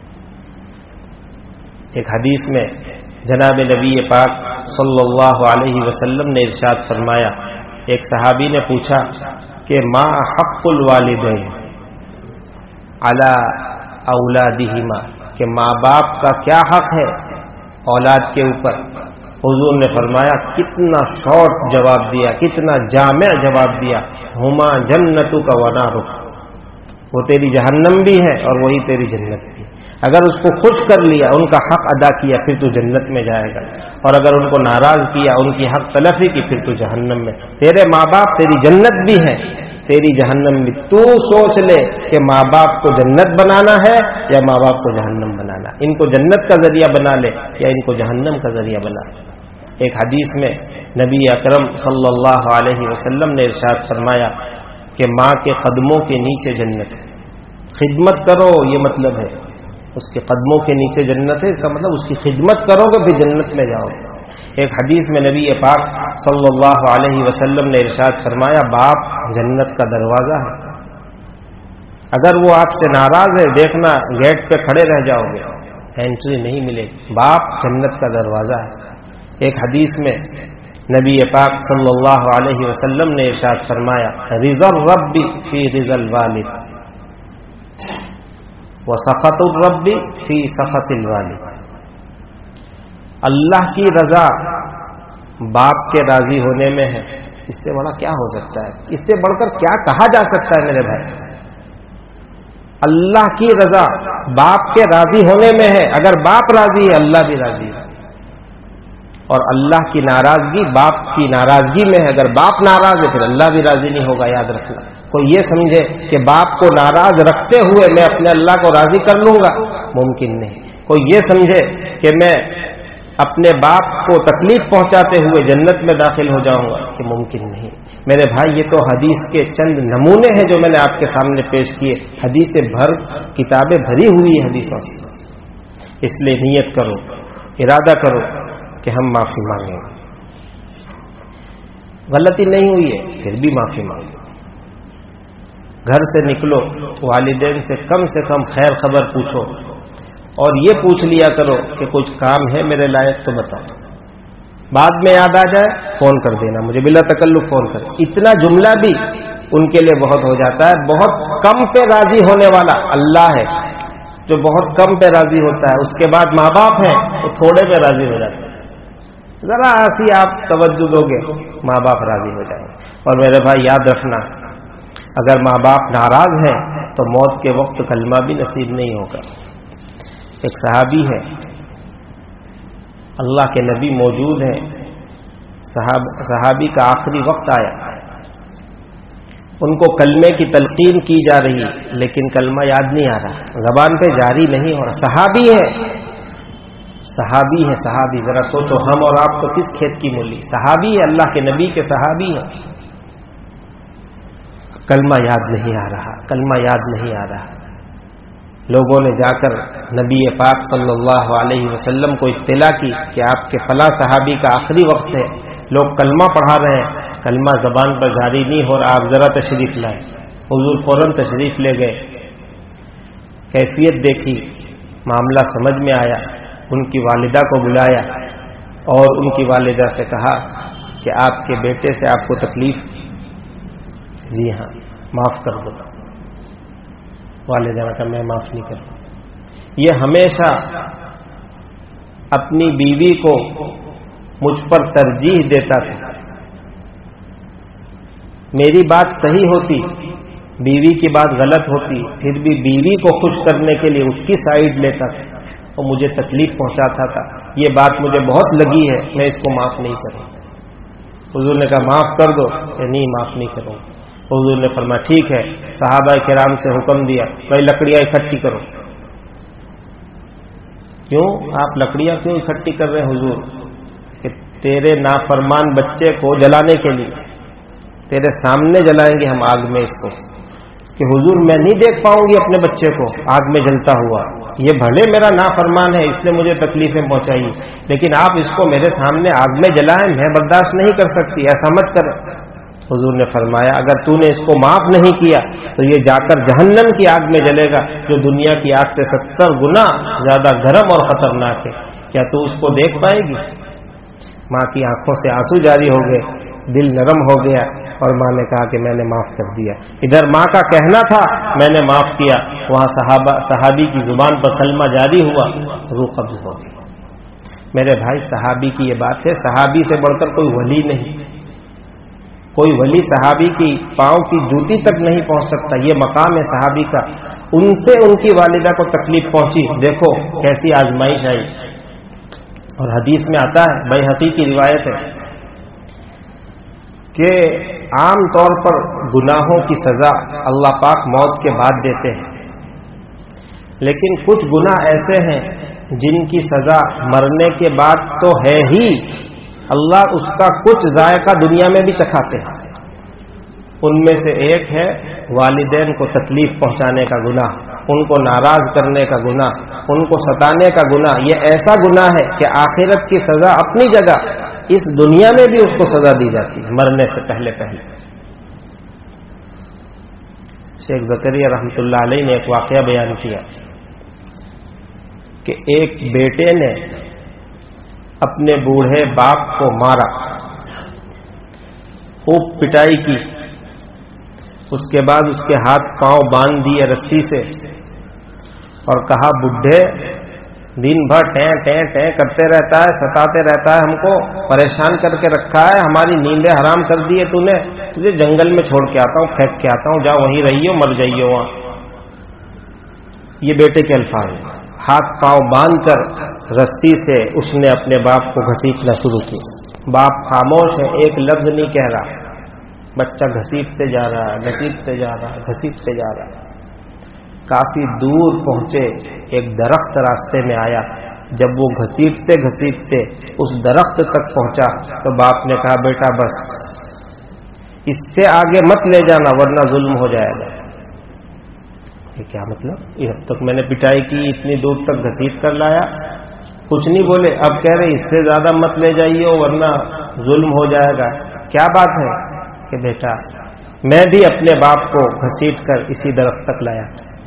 ایک حدیث میں جناب نبی پاک صلی اللہ علیہ وسلم نے ارشاد فرمایا, ایک صحابی نے پوچھا کہ ما حق الوالدین علی اولادہما, کہ ماں باپ کا کیا حق ہے اولاد کے اوپر. حضور نے فرمایا کتنا شارٹ جواب دیا, کتنا جامع جواب دیا, ہما جنتک و نارک, وہ تیری جہنم بھی ہے اور وہی تیری جنت بھی. اگر اس کو خوش کر لیا, ان کا حق ادا کیا, پھر تو جنت میں جائے گا, اور اگر ان کو ناراض کیا, ان کی حق تلفی کی, پھر تو جہنم میں. تیرے ماں باپ تیری جنت بھی ہے, تیری جہنم بھی. تو سوچ لے کہ ماں باپ کو جنت بنانا ہے یا ماں باپ کو جہنم بنانا, ان کو جنت کا ذریعہ بنا لے یا ان کو جہنم کا ذریعہ بنا لے. ایک حدیث میں نبی اکرم صلی اللہ علیہ وسلم نے ارشاد فرمایا کہ ماں کے قدموں کے نیچے جنت ہے. خدمت کرو, یہ مطلب ہے اس کے قدموں کے نیچے جنت ہے, اس کا مطلب اس کی خدمت کرو گے پھر جنت میں جاؤ. ایک حدیث میں نبی پاک صلی اللہ علیہ وسلم نے ارشاد فرمایا باپ جنت کا دروازہ ہے, اگر وہ آپ سے ناراض ہے دیکھنا گیٹ پہ کھڑے رہ جاؤ گے, انٹری نہیں ملے گی. باپ جنت کا دروازہ ہے. ایک حدیث میں نبی پاک صلی اللہ علیہ وسلم نے ارشاد فرمایا رضا الرب فی رضا الوالد وسخط الرب فی سخط الوالد. اللہ کی رضا باپ کے راضی ہونے میں ہے, اس سے بڑا کیا ہو سکتا ہے, اس سے بڑھ کر کیا کہا جا سکتا ہے میرے بھائی. اللہ کی رضا باپ کے راضی ہونے میں ہے, اگر باپ راضی ہے اللہ بھی راضی ہے, اور اللہ کی ناراضگی باپ کی ناراضگی میں ہے. اگر باپ ناراض ہے پھر اللہ بھی راضی نہیں ہوگا. یاد رکھنا, کوئی یہ سمجھے کہ باپ کو ناراض رکھتے ہوئے میں اپنے اللہ کو راضی کر لوں گا, ممکن نہیں. کوئی یہ سمجھے کہ میں اپنے باپ کو تکلیف پہنچاتے ہوئے جنت میں داخل ہو جاؤں گا, کہ ممکن نہیں. میرے بھائی یہ تو حدیث کے چند نمونے ہیں جو میں نے آپ کے سامنے پیش کیے. حدیث بھر کتابیں بھری ہوئی حدیثوں سے. اس لیے نیت کرو, ارادہ کرو کہ ہم معافی مانگیں گے. غلطی نہیں ہوئی ہے پھر بھی معافی مانگو. گھر سے نکلو والدین سے کم خیر خبر پوچھو, اور یہ پوچھ لیا کرو کہ کچھ کام ہے میرے لائق تو بتاؤ, بعد میں یاد آ جائے فون کر دینا مجھے, بلا تکلف فون کر. اتنا جملہ بھی ان کے لیے بہت ہو جاتا ہے. بہت کم پہ راضی ہونے والا اللہ ہے جو بہت کم پہ راضی ہوتا ہے. اس کے بعد ماں باپ ہیں وہ تھوڑے پہ راضی ہو جاتے ہیں. ذرا ایسی آپ توجہ دو گے ماں باپ راضی ہو جائیں گے. اور میرے بھائی یاد رکھنا, اگر ماں باپ ناراض ہیں تو موت کے وقت کلمہ بھی نصیب نہیں ہوگا. ایک صحابی ہے, اللہ کے نبی موجود ہیں, صحابی کا آخری وقت آیا, ان کو کلمے کی تلقین کی جا رہی لیکن کلمہ یاد نہیں آ رہا, زبان پہ جاری نہیں ہو رہا. صحابی ہے, صحابی. ذرا سوچو ہم اور آپ تو کس کھیت کی مولی. صحابی ہے, اللہ کے نبی کے صحابی ہیں, کلمہ یاد نہیں آ رہا. لوگوں نے جا کر نبی پاک صلی اللہ علیہ وسلم کو اطلاع کی کہ آپ کے فلاں صحابی کا آخری وقت ہے, لوگ کلمہ پڑھا رہے ہیں, کلمہ زبان پر جاری نہیں ہو رہا, آپ ذرا تشریف لائیں. حضور فوراً تشریف لے گئے, کیفیت دیکھی, معاملہ سمجھ میں آیا. ان کی والدہ کو بلایا اور ان کی والدہ سے کہا کہ آپ کے بیٹے سے آپ کو تکلیف؟ جی ہاں، معاف کر دو۔ والدہ نے کہا میں معاف نہیں کروں۔ یہ ہمیشہ اپنی بیوی کو مجھ پر ترجیح دیتا تھا۔ میری بات صحیح ہوتی، بیوی کی بات غلط ہوتی، پھر بھی بیوی کو خوش کرنے کے لیے اس کی سائیڈ لیتا تھا اور مجھے تکلیف پہنچاتا تھا۔ یہ بات مجھے بہت لگی ہے، میں اس کو معاف نہیں کروں۔ حضور نے کہا معاف کر دو، کہ نہیں معاف نہیں کروں۔ حضور نے فرمایا ٹھیک ہے۔ صحابہ کرام سے حکم دیا بھائی لکڑیاں اکٹھی کرو۔ کیوں آپ لکڑیاں کیوں اکٹھی کر رہے ہیں حضور؟ کہ تیرے نافرمان بچے کو جلانے کے لیے، تیرے سامنے جلائیں گے ہم آگ میں اس کو، کہ حضور میں نہیں دیکھ پاؤں گی اپنے بچے کو آگ میں جلتا ہوا، یہ بھلے میرا نافرمان ہے اس نے مجھے تکلیفیں پہنچائی، لیکن آپ اس کو میرے سامنے آگ میں جلائیں، میں برداشت نہیں کر سکتی، ایسا مت کر۔ حضور نے فرمایا اگر تو نے اس کو معاف نہیں کیا تو یہ جا کر جہنم کی آگ میں جلے گا جو دنیا کی آگ سے 70 گنا زیادہ گرم اور خطرناک ہے۔ کیا تو اس کو دیکھ پائے گی؟ ماں کی آنکھوں سے آنسو جاری ہو گئے، دل نرم ہو گیا اور ماں نے کہا کہ میں نے معاف کر دیا۔ ادھر ماں کا کہنا تھا میں نے معاف کیا، وہاں صحابی کی زبان پر کلمہ جاری ہوا، روح قبض ہو گئی۔ میرے بھائی صحابی کی یہ بات ہے، صحابی سے بڑھ کر کوئی ولی نہیں، کوئی ولی صحابی کی پاؤں کی جوتی تک نہیں پہنچ سکتا، یہ مقام ہے صحابی کا۔ ان سے ان کی والدہ کو تکلیف پہنچی، دیکھو کیسی آزمائش آئی۔ اور حدیث میں آتا ہے، بیہقی کی روایت ہے کہ عام طور پر گناہوں کی سزا اللہ پاک موت کے بعد دیتے ہیں، لیکن کچھ گناہ ایسے ہیں جن کی سزا مرنے کے بعد تو ہے ہی، اللہ اس کا کچھ ذائقہ دنیا میں بھی چکھاتے ہیں۔ ان میں سے ایک ہے والدین کو تکلیف پہنچانے کا گناہ، ان کو ناراض کرنے کا گناہ، ان کو ستانے کا گناہ۔ یہ ایسا گناہ ہے کہ آخرت کی سزا اپنی جگہ، اس دنیا میں بھی اس کو سزا دی جاتی ہے مرنے سے پہلے پہلے۔ شیخ زکریا رحمۃ اللہ علیہ نے ایک واقعہ بیان کیا کہ ایک بیٹے نے اپنے بوڑھے باپ کو مارا، خوب پٹائی کی، اس کے بعد اس کے ہاتھ پاؤں باندھ دیے رسی سے اور کہا بڈھے دن بھر ٹیں ٹیں ٹیں کرتے رہتا ہے، ستاتے رہتا ہے، ہم کو پریشان کر کے رکھا ہے، ہماری نیندیں حرام کر دی ہے تو نے، تجھے جنگل میں چھوڑ کے آتا ہوں، پھینک کے آتا ہوں، جاؤ وہیں رہیے مر جائیے وہاں۔ یہ بیٹے کے الفاظ ہیں۔ ہاتھ پاؤں باندھ کر رسی سے اس نے اپنے باپ کو گھسیٹنا شروع کیا۔ باپ خاموش ہے، ایک لفظ نہیں کہہ رہا، بچہ گھسیٹتے جا رہا ہے، گھسیٹتے جا رہا ہے، گھسیٹتے جا رہا ہے۔ کافی دور پہنچے، ایک درخت راستے میں آیا، جب وہ گھسیٹتے گھسیٹتے اس درخت تک پہنچا تو باپ نے کہا بیٹا بس اس سے آگے مت لے جانا ورنہ ظلم ہو جائے گا۔ یہ کیا مطلب؟ اب تک میں نے پٹائی کی، اتنی دور تک گھسیٹ کر لایا، کچھ نہیں بولے، اب کہہ رہے اس سے زیادہ مت لے جائیے ورنہ ظلم ہو جائے گا۔ کیا بات ہے؟ کہ بیٹا میں بھی اپنے باپ کو گھسیٹ کر اسی درخت تک لایا۔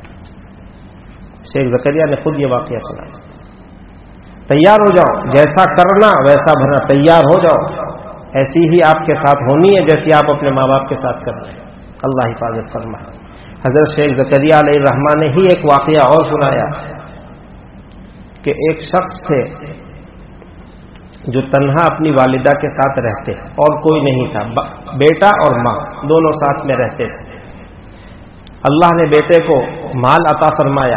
شیخ زکریا نے خود یہ واقعہ سنا۔ تیار ہو جاؤ، جیسا کرنا ویسا بھرنا، تیار ہو جاؤ، ایسی ہی آپ کے ساتھ ہونی ہے جیسی آپ اپنے ماں باپ کے ساتھ کر رہے ہیں۔ اللہ حفاظت فرمائے۔ حضرت شیخ زکریا علیہ الرحمٰن نے ہی ایک واقعہ اور سنایا کہ ایک شخص تھے جو تنہا اپنی والدہ کے ساتھ رہتے اور کوئی نہیں تھا، بیٹا اور ماں دونوں ساتھ میں رہتے تھے۔ اللہ نے بیٹے کو مال عطا فرمایا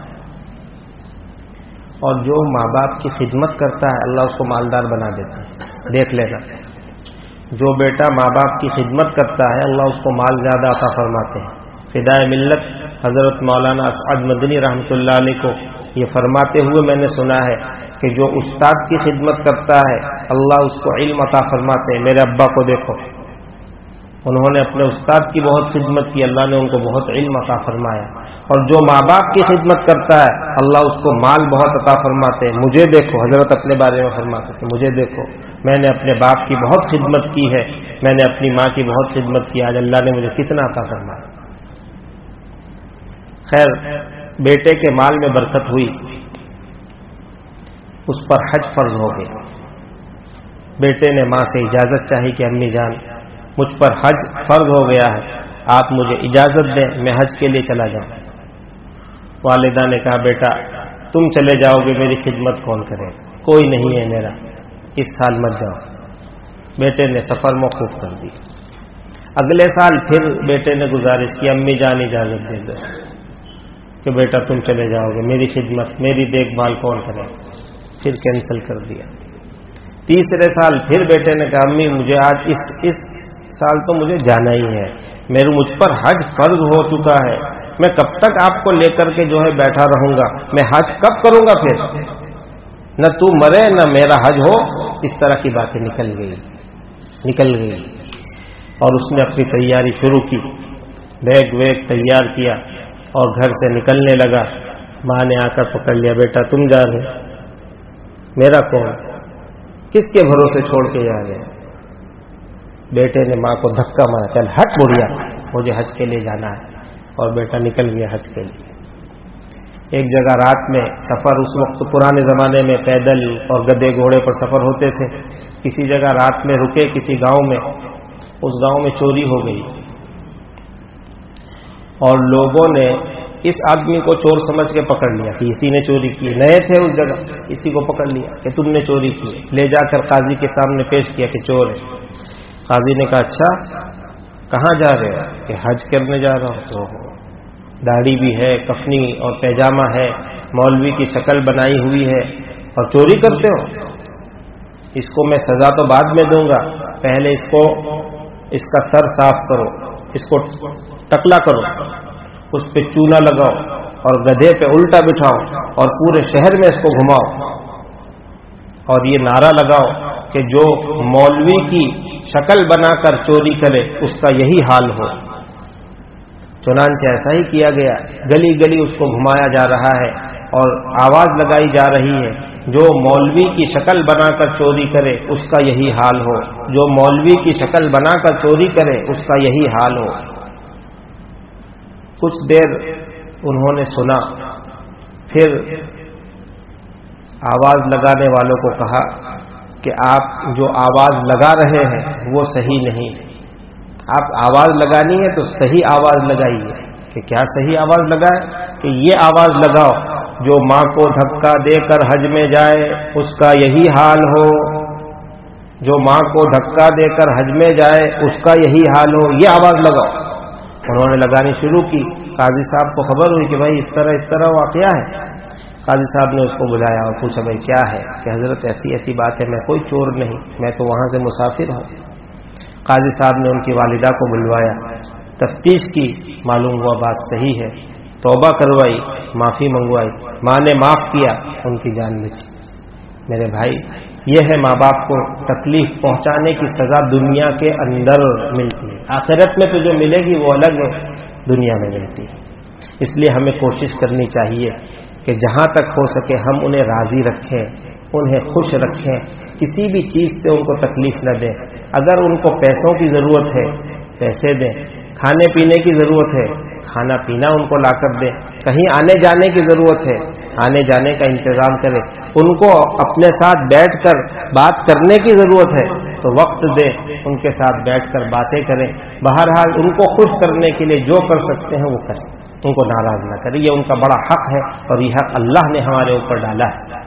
اور جو ماں باپ کی خدمت کرتا ہے اللہ اس کو مالدار بنا دیتا ہے۔ دیکھ لینا، جو بیٹا ماں باپ کی خدمت کرتا ہے اللہ اس کو مال زیادہ عطا فرماتے ہیں۔ فدائے ملت حضرت مولانا اسعد مدنی رحمۃ اللہ علیہ کو یہ فرماتے ہوئے میں نے سنا ہے کہ جو استاد کی خدمت کرتا ہے اللہ اس کو علم عطا فرماتے ہیں۔ میرے ابا کو دیکھو، انہوں نے اپنے استاد کی بہت خدمت کی، اللہ نے ان کو بہت علم عطا فرمایا۔ اور جو ماں باپ کی خدمت کرتا ہے اللہ اس کو مال بہت عطا فرماتے ہیں۔ مجھے دیکھو، حضرت اپنے بارے میں فرماتے تھے، مجھے دیکھو میں نے اپنے باپ کی بہت خدمت کی ہے، میں نے اپنی ماں کی بہت خدمت کی، آج اللہ نے مجھے کتنا عطا فرمایا۔ خیر بیٹے کے مال میں برکت ہوئی، اس پر حج فرض ہو گیا. بیٹے نے ماں سے اجازت چاہی کہ امی جان مجھ پر حج فرض ہو گیا ہے، آپ مجھے اجازت دیں میں حج کے لیے چلا جاؤں. والدہ نے کہا بیٹا تم چلے جاؤ گے میری خدمت کون کرے گا، کوئی نہیں ہے میرا، اس سال مت جاؤ. بیٹے نے سفر موقوف کر دی. اگلے سال پھر بیٹے نے گزارش کی امی جان اجازت دے دو کہ بیٹا تم چلے جاؤ گے، میری خدمت میری دیکھ بھال کون کرے گا، پھر کینسل کر دیا. تیسرے سال پھر بیٹے نے کہا امی مجھے آج اس سال تو مجھے جانا ہی ہے، مجھ پر حج فرض ہو چکا ہے، میں کب تک آپ کو لے کر کے جو ہے بیٹھا رہوں گا، میں حج کب کروں گا، پھر نہ تو مرے نہ میرا حج ہو. اس طرح کی باتیں نکل گئی اور اس نے اپنی تیاری شروع کی، بیگ تیار کیا اور گھر سے نکلنے لگا. ماں نے آ کر پکڑ لیا، بیٹا تم جا رہے، میرا کون، کس کے بھروسے چھوڑ کے جا رہے. بیٹے نے ماں کو دھکا مارا، چل ہٹ بڑھیا مجھے حج کے لیے جانا ہے، اور بیٹا نکل گیا حج کے لیے. ایک جگہ رات میں سفر، اس وقت پرانے زمانے میں پیدل اور گدے گھوڑے پر سفر ہوتے تھے. کسی جگہ رات میں رکے کسی گاؤں میں، اس گاؤں میں چوری ہو گئی اور لوگوں نے اس آدمی کو چور سمجھ کے پکڑ لیا کہ اسی نے چوری کی. نئے تھے اس جگہ، اسی کو پکڑ لیا کہ تم نے چوری کی. لے جا کر قاضی کے سامنے پیش کیا کہ چور ہے. قاضی نے کہا اچھا کہاں جا رہے ہو، کہ حج کرنے جا رہا ہوں. تو داڑھی بھی ہے، کفنی اور پیجامہ ہے، مولوی کی شکل بنائی ہوئی ہے اور چوری کرتے ہو. اس کو میں سزا تو بعد میں دوں گا، پہلے اس کا سر صاف کرو، اس کو ٹکلا کرو، اس پہ چونا لگاؤ اور گدھے پہ الٹا بٹھاؤ اور پورے شہر میں اس کو گھماؤ اور یہ نعرہ لگاؤ کہ جو مولوی کی شکل بنا کر چوری کرے اس کا یہی حال ہو. چنانچہ ایسا ہی کیا گیا، گلی گلی اس کو گھمایا جا رہا ہے اور آواز لگائی جا رہی ہے جو مولوی کی شکل بنا کر چوری کرے اس کا یہی حال ہو، جو مولوی کی شکل بنا کر چوری کرے اس کا یہی حال ہو. کچھ دیر انہوں نے سنا، پھر آواز لگانے والوں کو کہا کہ آپ جو آواز لگا رہے ہیں وہ صحیح نہیں، آپ آواز لگانی ہے تو صحیح آواز لگائیے. کہ کیا صحیح آواز لگائے؟ کہ یہ آواز لگاؤ جو ماں کو دھکا دے کر حج میں جائے اس کا یہی حال ہو، جو ماں کو دھکا دے کر حج میں جائے اس کا یہی حال ہو، یہ آواز لگاؤ. انہوں نے لگانی شروع کی. قاضی صاحب کو خبر ہوئی کہ بھائی اس طرح واقعہ ہے. قاضی صاحب نے اس کو بلایا اور پوچھا بھائی کیا ہے؟ کہ حضرت ایسی بات ہے، میں کوئی چور نہیں، میں تو وہاں سے مسافر ہوں. قاضی صاحب نے ان کی والدہ کو بلوایا، تفتیش کی، معلوم ہوا بات صحیح ہے، توبہ کروائی، معافی منگوائی، ماں نے معاف کیا، ان کی جان بچی. میرے بھائی یہ ہے ماں باپ کو تکلیف پہنچانے کی سزا دنیا کے اندر ملتی ہے، آخرت میں تو جو ملے گی وہ الگ دنیا میں ملتی ہے. اس لیے ہمیں کوشش کرنی چاہیے کہ جہاں تک ہو سکے ہم انہیں راضی رکھیں، انہیں خوش رکھیں، کسی بھی چیز سے ان کو تکلیف نہ دیں. اگر ان کو پیسوں کی ضرورت ہے پیسے دیں، کھانے پینے کی ضرورت ہے کھانا پینا ان کو لا کر دیں، کہیں آنے جانے کی ضرورت ہے آنے جانے کا انتظام کریں، ان کو اپنے ساتھ بیٹھ کر بات کرنے کی ضرورت ہے تو وقت دیں، ان کے ساتھ بیٹھ کر باتیں کریں. بہرحال ان کو خوش کرنے کے لیے جو کر سکتے ہیں وہ کریں، ان کو ناراض نہ کریں، یہ ان کا بڑا حق ہے اور یہ حق اللہ نے ہمارے اوپر ڈالا ہے.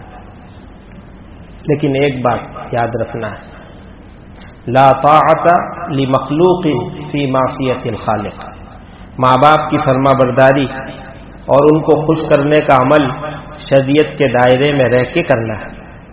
لیکن ایک بات یاد رکھنا ہے، لا طاعت لمخلوق فی معصیت الخالق. ماں باپ کی فرما برداری اور ان کو خوش کرنے کا عمل شریعت کے دائرے میں رہ کے کرنا ہے.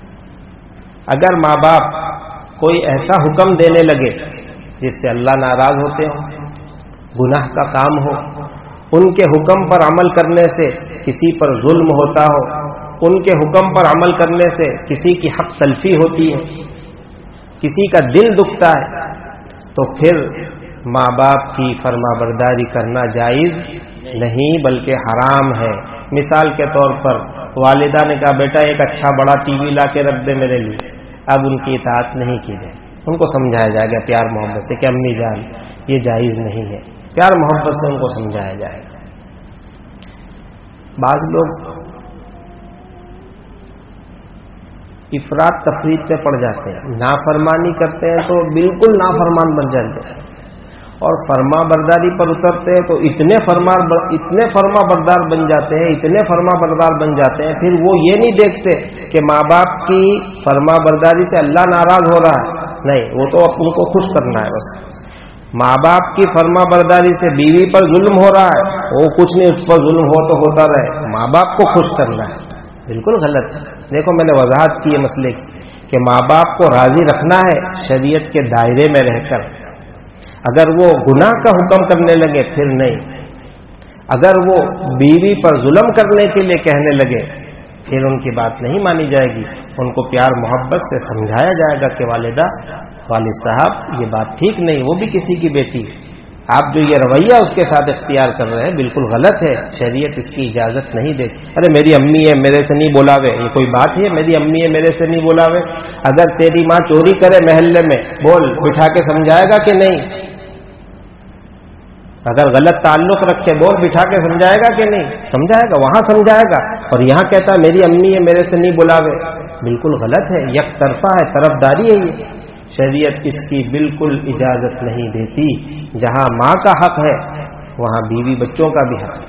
اگر ماں باپ کوئی ایسا حکم دینے لگے جس سے اللہ ناراض ہوتے ہوں، گناہ کا کام ہو، ان کے حکم پر عمل کرنے سے کسی پر ظلم ہوتا ہو، ان کے حکم پر عمل کرنے سے کسی کی حق تلفی ہوتی ہے، کسی کا دل دکھتا ہے، تو پھر ماں باپ کی فرما برداری کرنا جائز نہیں بلکہ حرام ہے. مثال کے طور پر والدہ نے کہا بیٹا ایک اچھا بڑا ٹی وی لا کے رکھ دے میرے لیے، اب ان کی اطاعت نہیں کی جائے، ان کو سمجھایا جائے گا پیار محبت سے کہ امی جان یہ جائز نہیں ہے، پیار محبت سے ان کو سمجھایا جائے گا. بعض لوگ افراط تفریط میں پڑ جاتے ہیں، نافرمانی کرتے ہیں تو بالکل نافرمان بن جاتے ہیں، اور فرما برداری پر اترتے ہیں تو اتنے فرما بردار بن جاتے ہیں، اتنے فرما بردار بن جاتے ہیں، پھر وہ یہ نہیں دیکھتے کہ ماں باپ کی فرما برداری سے اللہ ناراض ہو رہا ہے، نہیں، وہ تو ان کو خوش کرنا ہے بس۔ ماں باپ کی فرما برداری سے بیوی پر ظلم ہو رہا ہے، وہ کچھ نہیں، اس پر ظلم ہو تو ہوتا رہے، ماں باپ کو خوش کرنا ہے، بالکل غلط ہے۔ دیکھو میں نے وضاحت کی ہے مسئلے کی کہ ماں باپ کو راضی رکھنا ہے شریعت کے دائرے میں رہ کر، اگر وہ گناہ کا حکم کرنے لگے پھر نہیں، اگر وہ بیوی پر ظلم کرنے کے لیے کہنے لگے پھر ان کی بات نہیں مانی جائے گی، ان کو پیار محبت سے سمجھایا جائے گا کہ والدہ والد صاحب یہ بات ٹھیک نہیں، وہ بھی کسی کی بیٹی، آپ جو یہ رویہ اس کے ساتھ اختیار کر رہے ہیں بالکل غلط ہے، شریعت اس کی اجازت نہیں دیتی۔ ارے میری امی ہے میرے سے نہیں بولاوے، یہ کوئی بات ہے؟ میری امی ہے میرے سے نہیں بولاوے؟ اگر تیری ماں چوری کرے محلے میں، بول بٹھا کے سمجھائے گا کہ نہیں؟ اگر غلط تعلق رکھے، بول بٹھا کے سمجھائے گا کہ نہیں؟ سمجھائے گا، وہاں سمجھائے گا، اور یہاں کہتا میری امی ہے میرے سے نہیں بلاوے، بالکل غلط ہے، یک طرفہ ہے، طرفداری ہے یہ، شریعت اس کی بالکل اجازت نہیں دیتی۔ جہاں ماں کا حق ہے وہاں بیوی بچوں کا بھی حق ہے۔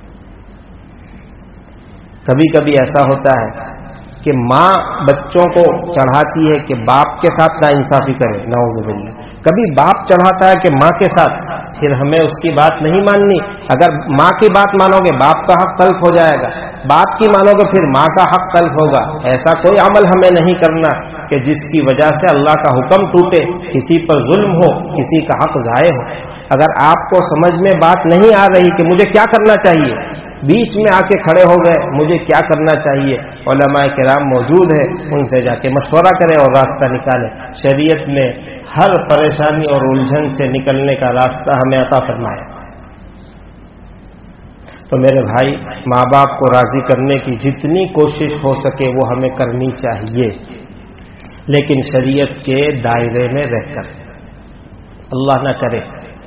کبھی کبھی ایسا ہوتا ہے کہ ماں بچوں کو چڑھاتی ہے کہ باپ کے ساتھ ناانصافی کرے، نعوذ باللہ، کبھی باپ چڑھاتا ہے کہ ماں کے ساتھ، پھر ہمیں اس کی بات نہیں ماننی۔ اگر ماں کی بات مانو گے باپ کا حق تلف ہو جائے گا، باپ کی مانو گے پھر ماں کا حق تلف ہوگا۔ ایسا کوئی عمل ہمیں نہیں کرنا کہ جس کی وجہ سے اللہ کا حکم ٹوٹے، کسی پر ظلم ہو، کسی کا حق ضائع ہو۔ اگر آپ کو سمجھ میں بات نہیں آ رہی کہ مجھے کیا کرنا چاہیے، بیچ میں آ کے کھڑے ہو گئے مجھے کیا کرنا چاہیے، علماء کرام موجود ہیں، ان سے جا کے مشورہ کریں اور راستہ نکالیں۔ شریعت نے ہر پریشانی اور الجھن سے نکلنے کا راستہ ہمیں عطا فرمایا۔ تو میرے بھائی، ماں باپ کو راضی کرنے کی جتنی کوشش ہو سکے وہ ہمیں کرنی چاہیے، لیکن شریعت کے دائرے میں رہ کر۔ اللہ نہ کرے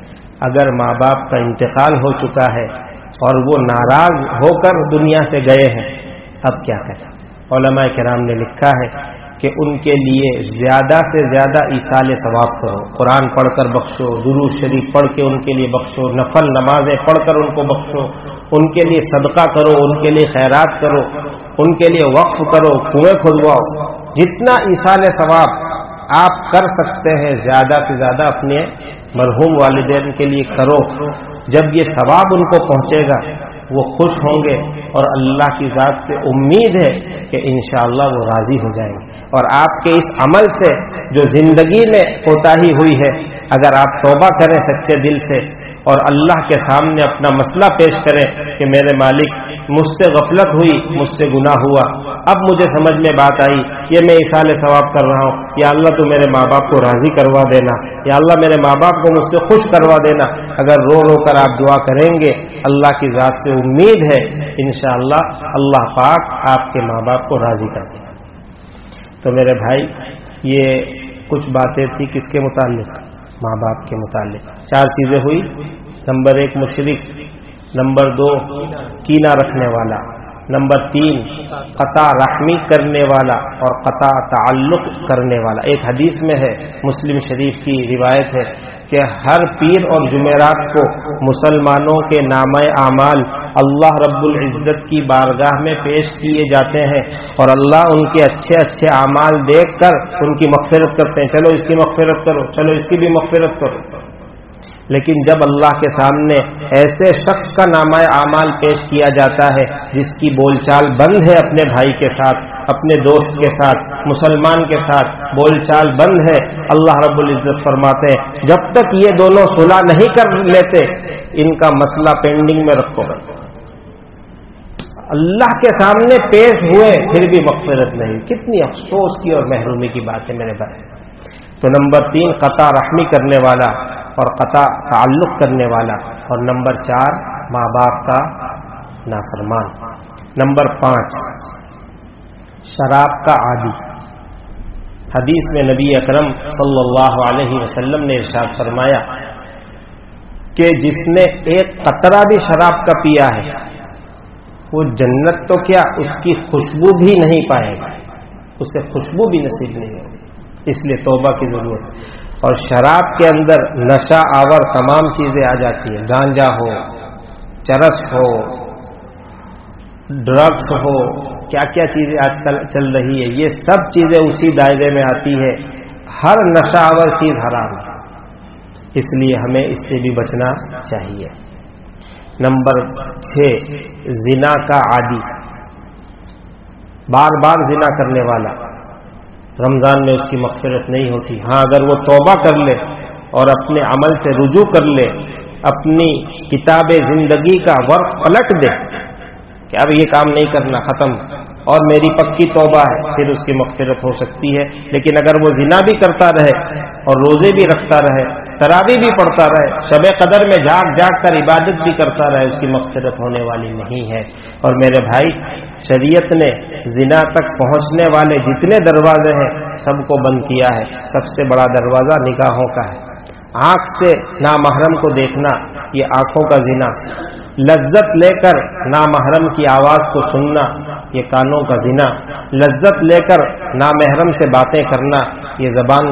اگر ماں باپ کا انتقال ہو چکا ہے اور وہ ناراض ہو کر دنیا سے گئے ہیں، اب کیا کریں؟ علماء کرام نے لکھا ہے کہ ان کے لیے زیادہ سے زیادہ ایصال ثواب کرو، قرآن پڑھ کر بخشو، درود شریف پڑھ کے ان کے لیے بخشو، نفل نمازیں پڑھ کر ان کو بخشو، ان کے لیے صدقہ کرو، ان کے لیے خیرات کرو، ان کے لیے وقف کرو، کنویں کھدواؤ، جتنا ایصال ثواب آپ کر سکتے ہیں زیادہ سے زیادہ اپنے مرحوم والدین کے لیے کرو۔ جب یہ ثواب ان کو پہنچے گا وہ خوش ہوں گے، اور اللہ کی ذات سے امید ہے کہ انشاءاللہ وہ راضی ہو جائیں گے، اور آپ کے اس عمل سے جو زندگی میں کوتاہی ہوئی ہے، اگر آپ توبہ کریں سچے دل سے اور اللہ کے سامنے اپنا مسئلہ پیش کریں کہ میرے مالک مجھ سے غفلت ہوئی، مجھ سے گناہ ہوا، اب مجھے سمجھ میں بات آئی، یہ میں ایصال ثواب کر رہا ہوں، یا اللہ تو میرے ماں باپ کو راضی کروا دینا، یا اللہ میرے ماں باپ کو مجھ سے خوش کروا دینا، اگر رو رو کر آپ دعا کریں گے، اللہ کی ذات سے امید ہے انشاءاللہ اللہ پاک آپ کے ماں باپ کو راضی کر دے گا۔ تو میرے بھائی، یہ کچھ باتیں تھی کس کے متعلق؟ ماں باپ کے متعلق۔ 4 چیزیں ہوئی۔ نمبر 1 مشرک، نمبر 2 کینہ رکھنے والا، نمبر 3 قطع رحمی کرنے والا اور قطع تعلق کرنے والا۔ ایک حدیث میں ہے، مسلم شریف کی روایت ہے کہ ہر پیر اور جمعرات کو مسلمانوں کے نامہ اعمال اللہ رب العزت کی بارگاہ میں پیش کیے جاتے ہیں، اور اللہ ان کے اچھے اچھے اعمال دیکھ کر ان کی مغفرت کرتے ہیں، چلو اس کی مغفرت کرو، چلو اس کی بھی مغفرت کرو۔ لیکن جب اللہ کے سامنے ایسے شخص کا نامہ اعمال پیش کیا جاتا ہے جس کی بول چال بند ہے اپنے بھائی کے ساتھ، اپنے دوست کے ساتھ، مسلمان کے ساتھ بول چال بند ہے، اللہ رب العزت فرماتے ہیں جب تک یہ دونوں صلح نہیں کر لیتے ان کا مسئلہ پینڈنگ میں رکھو گا۔ اللہ کے سامنے پیش ہوئے پھر بھی مغفرت نہیں، کتنی افسوس کی اور محرومی کی بات ہے میرے بھائی۔ تو نمبر 3 قطع رحمی کرنے والا اور قطع تعلق کرنے والا، اور نمبر 4 ماں باپ کا نافرمان۔ نمبر 5 شراب کا عادی۔ حدیث میں نبی اکرم صلی اللہ علیہ وسلم نے ارشاد فرمایا کہ جس نے ایک قطرہ بھی شراب کا پیا ہے وہ جنت تو کیا اس کی خوشبو بھی نہیں پائے گا۔ اسے خوشبو بھی نصیب نہیں ہوگی. اس لیے توبہ کی ضرورت ہے. اور شراب کے اندر نشہ آور تمام چیزیں آ جاتی ہیں. گانجا ہو، چرس ہو، ڈرگس ہو، کیا کیا چیزیں آج کل چل رہی ہے، یہ سب چیزیں اسی دائرے میں آتی ہے. ہر نشہ آور چیز حرام ہے، اس لیے ہمیں اس سے بھی بچنا چاہیے. نمبر 6، زنا کا عادی، بار بار زنا کرنے والا. رمضان میں اس کی مغفرت نہیں ہوتی. ہاں اگر وہ توبہ کر لے اور اپنے عمل سے رجوع کر لے، اپنی کتاب زندگی کا ورق پلٹ دے کہ اب یہ کام نہیں کرنا، ختم، اور میری پکی توبہ ہے، پھر اس کی مغفرت ہو سکتی ہے. لیکن اگر وہ زنا بھی کرتا رہے اور روزے بھی رکھتا رہے، تراویح بھی پڑھتا رہے، شب قدر میں جاگ جاگ کر عبادت بھی کرتا رہے، اس کی مغفرت ہونے والی نہیں ہے. اور میرے بھائی، شریعت نے زنا تک پہنچنے والے جتنے دروازے ہیں سب کو بند کیا ہے. سب سے بڑا دروازہ نگاہوں کا ہے. آنکھ سے نامحرم کو دیکھنا، یہ آنکھوں کا زنا. لذت لے کر نامحرم کی آواز کو سننا، یہ کانوں کا زنا. لذت لے کر نامحرم سے باتیں کرنا، یہ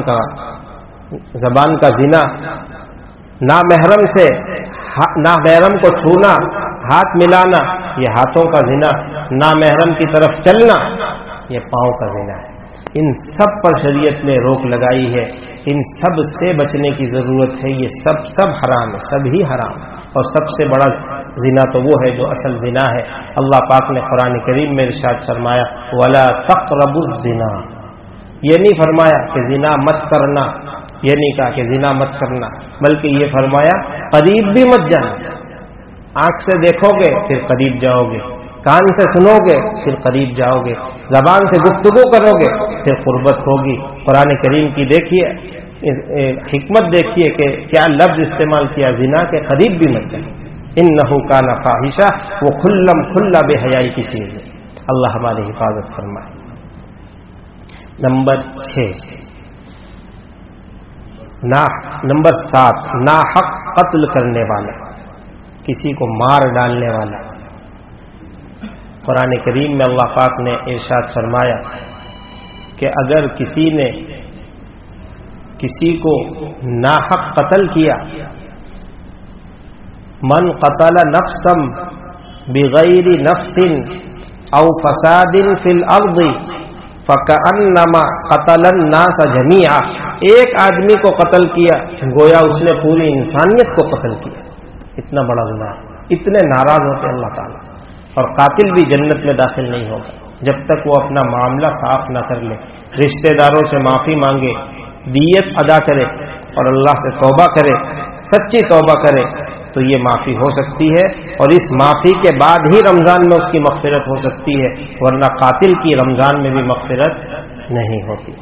زبان کا زنا. نامحرم سے نامحرم کو چھونا، ہاتھ ملانا، یہ ہاتھوں کا زنا. نامحرم کی طرف چلنا، یہ پاؤں کا زنا ہے. ان سب پر شریعت نے روک لگائی ہے. ان سب سے بچنے کی ضرورت ہے. یہ سب حرام ہے، سب ہی حرام ہے. اور سب سے بڑا زنا تو وہ ہے جو اصل زنا ہے. اللہ پاک نے قرآن کریم میں ارشاد فرمایا وَلَا تَقْرَبُوا الزِّنَا. یہ نہیں فرمایا کہ زنا مت کرنا، یہ نہیں کہا کہ زنا مت کرنا، بلکہ یہ فرمایا قریب بھی مت جانا. آنکھ سے دیکھو گے پھر قریب جاؤ گے، کان سے سنو گے پھر قریب جاؤ گے، زبان سے گفتگو کرو گے پھر قربت ہوگی. قرآن کریم کی دیکھیے حکمت، دیکھیے کہ کیا لفظ استعمال کیا، زنا کے قریب بھی مت جائیں. انہو کان فاحشہ، وہ کھلا بے حیائی کی چیز ہے. اللہ ہماری حفاظت فرمائے. نمبر 7، ناحق قتل کرنے والا، کسی کو مار ڈالنے والا. قرآن کریم میں اللہ پاک نے ارشاد فرمایا کہ اگر کسی نے کسی کو ناحق قتل کیا، من قتل نفسا بغیر نفس او فساد فی الارض فکأنما قتل الناس جميعا. ایک آدمی کو قتل کیا گویا اس نے پوری انسانیت کو قتل کیا. اتنا بڑا گناہ، اتنے ناراض ہوتے اللہ تعالیٰ. اور قاتل بھی جنت میں داخل نہیں ہوگا جب تک وہ اپنا معاملہ صاف نہ کر لے، رشتہ داروں سے معافی مانگے، دیت ادا کرے اور اللہ سے توبہ کرے، سچی توبہ کرے تو یہ معافی ہو سکتی ہے. اور اس معافی کے بعد ہی رمضان میں اس کی مغفرت ہو سکتی ہے، ورنہ قاتل کی رمضان میں بھی مغفرت نہیں ہوتی.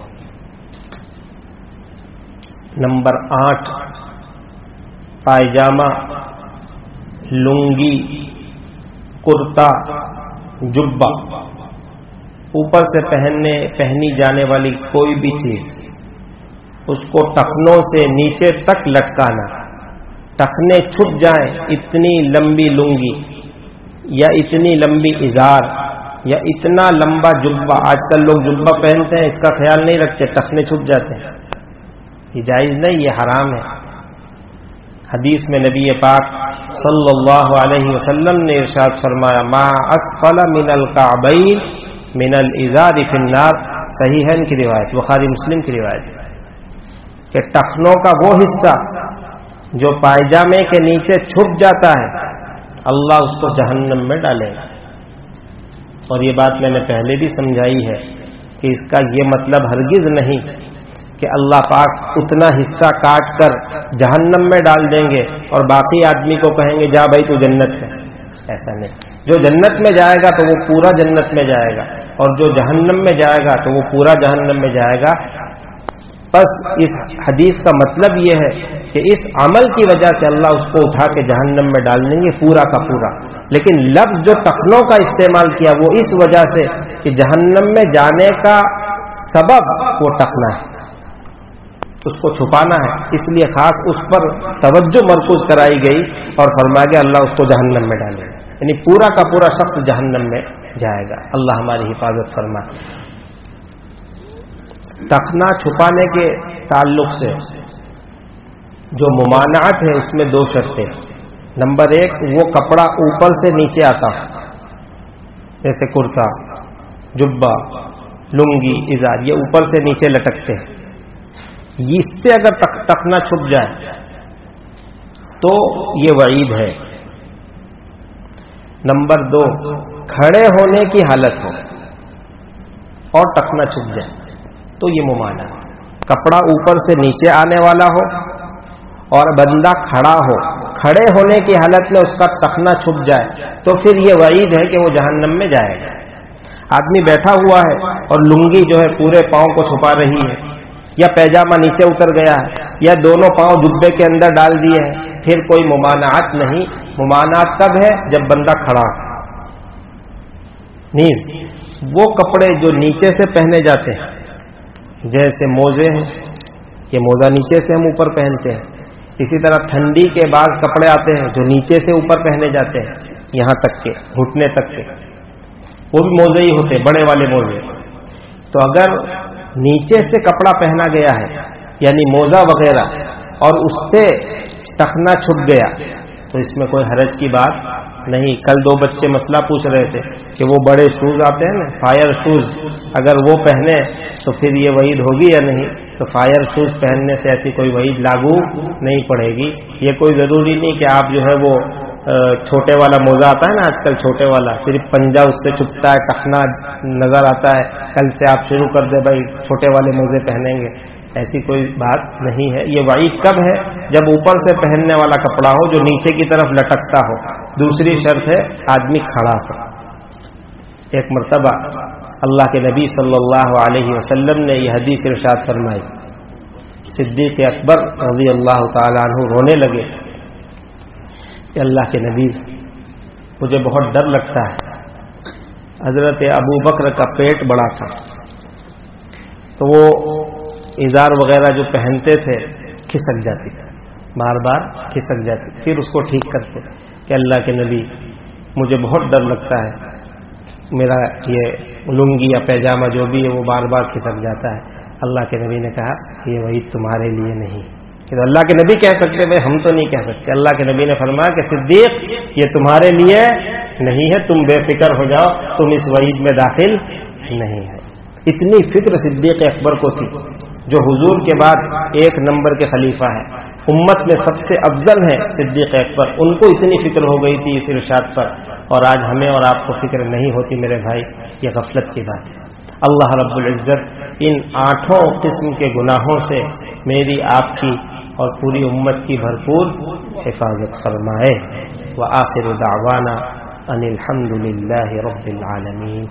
نمبر 8، پائجامہ، لنگی، کرتا، جبہ، اوپر سے پہنی جانے والی کوئی بھی چیز، اس کو ٹخنوں سے نیچے تک لٹکانا، ٹخنے چھپ جائیں، اتنی لمبی لنگی یا اتنی لمبی ازار یا اتنا لمبا جبہ. آج کل لوگ جبہ پہنتے ہیں، اس کا خیال نہیں رکھتے، ٹخنے چھپ جاتے ہیں. یہ جائز نہیں، یہ حرام ہے. حدیث میں نبی پاک صلی اللہ علیہ وسلم نے ارشاد فرمایا ما اسفل من الکعبین من الازار فی النار. صحیحین کی روایت، بخاری مسلم کی روایت، کہ ٹخنوں کا وہ حصہ جو پائجامے کے نیچے چھپ جاتا ہے اللہ اس کو جہنم میں ڈالے گا. اور یہ بات میں نے پہلے بھی سمجھائی ہے کہ اس کا یہ مطلب ہرگز نہیں کہ اللہ پاک اتنا حصہ کاٹ کر جہنم میں ڈال دیں گے اور باقی آدمی کو کہیں گے جا بھائی تو جنت میں. ایسا نہیں. جو جنت میں جائے گا تو وہ پورا جنت میں جائے گا، اور جو جہنم میں جائے گا تو وہ پورا جہنم میں جائے گا. بس اس حدیث کا مطلب یہ ہے کہ اس عمل کی وجہ سے اللہ اس کو اٹھا کے جہنم میں ڈال دیں گے پورا کا پورا. لیکن لفظ جو ٹخنوں کا استعمال کیا وہ اس وجہ سے کہ جہنم میں جانے کا سبب وہ ٹخنا ہے، اس کو چھپانا ہے، اس لیے خاص اس پر توجہ مرکوز کرائی گئی اور فرمایا گیا اللہ اس کو جہنم میں ڈالے گا. یعنی پورا کا پورا شخص جہنم میں جائے گا. اللہ ہماری حفاظت فرمائے. टखना छुपाने के ताल्लुक से जो मुमानात है उसमें दो शर्तें। नंबर एक, वो कपड़ा ऊपर से नीचे आता, जैसे कुर्ता, जुब्बा, लुंगी, इज़ार, ये ऊपर से नीचे लटकते हैं, इससे अगर टखना छुप जाए तो ये वईद है। नंबर दो, खड़े होने की हालत हो और टखना छुप जाए तो ये मुमाना। कपड़ा ऊपर से नीचे आने वाला हो और बंदा खड़ा हो, खड़े होने की हालत में उसका टखना छुप जाए तो फिर ये वईद है कि वो जहन्नम में जाएगा। आदमी बैठा हुआ है और लुंगी जो है पूरे पांव को छुपा रही है, या पैजामा नीचे उतर गया है, या दोनों पांव जुब्बे के अंदर डाल दिए हैं, फिर कोई मुमानात नहीं। मुमानात तब है जब बंदा खड़ा हो। नीज वो कपड़े जो नीचे से पहने जाते हैं, जैसे मोजे हैं, ये मोजा नीचे से हम ऊपर पहनते हैं, इसी तरह ठंडी के बाद कपड़े आते हैं जो नीचे से ऊपर पहने जाते हैं, यहां तक के घुटने तक के, वो भी मोजे ही होते हैं, बड़े वाले मोजे। तो अगर नीचे से कपड़ा पहना गया है यानी मोजा वगैरह, और उससे टखना छुप गया तो इसमें कोई हरज की बात नहीं। कल दो बच्चे मसला पूछ रहे थे कि वो बड़े शूज आते हैं ना, फायर शूज, अगर वो पहने तो फिर ये वईद होगी या नहीं। तो फायर शूज पहनने से ऐसी कोई वईद लागू नहीं पड़ेगी। ये कोई जरूरी नहीं कि आप जो है वो छोटे वाला मोजा आता है ना आजकल, छोटे वाला, सिर्फ पंजा उससे छुपता है, टखना नजर आता है, कल से आप शुरू कर दे भाई छोटे वाले मोजे पहनेंगे, ऐसी कोई बात नहीं है। ये वईद कब है? जब ऊपर से पहनने वाला कपड़ा हो जो नीचे की तरफ लटकता हो। दूसरी शर्त है आदमी खड़ा हो। एक मर्तबा अल्लाह के नबी सल्लल्लाहु अलैहि वसल्लम ने यह हदीस इरशाद फरमाई, सिद्दीक़ अकबर रज़ी अल्लाह ताला अन्हु रोने लगे कि अल्लाह के नबी, मुझे बहुत डर लगता है। हजरत अबू बकर का पेट बड़ा था तो वो इज़ार वगैरह जो पहनते थे खिसक जाती थी, बार बार खिसक जाती, फिर उसको ठीक करते कि अल्लाह के नबी, मुझे बहुत डर लगता है, मेरा ये लुंगी या पैजामा जो भी है वो बार बार खिसक जाता है। अल्लाह के नबी ने कहा ये वही तुम्हारे लिए नहीं। तो अल्लाह के नबी कह सकते, भाई हम तो नहीं कह सकते। अल्लाह के नबी ने फरमाया कि सिद्दीक, ये तुम्हारे लिए नहीं है, तुम बेफिक्र हो जाओ, तुम इस वईद में दाखिल नहीं है। इतनी फिक्र सिद्दीक अकबर को थी, जो हुजूर के बाद एक नंबर के खलीफा है, उम्मत में सबसे अफजल है सिद्दीक अकबर, उनको इतनी फिक्र हो गई थी इस इरशाद पर, और आज हमें और आपको फिक्र नहीं होती मेरे भाई, ये गफलत की बात है। अल्लाह रब्बुल इज्जत इन 8 किस्म के गुनाहों से मेरी, आपकी और पूरी उम्मत की भरपूर हिफाजत फरमाए। व आखिर दावाना अनिल हम्दुलिल्लाहि रब्बिल आलमीन।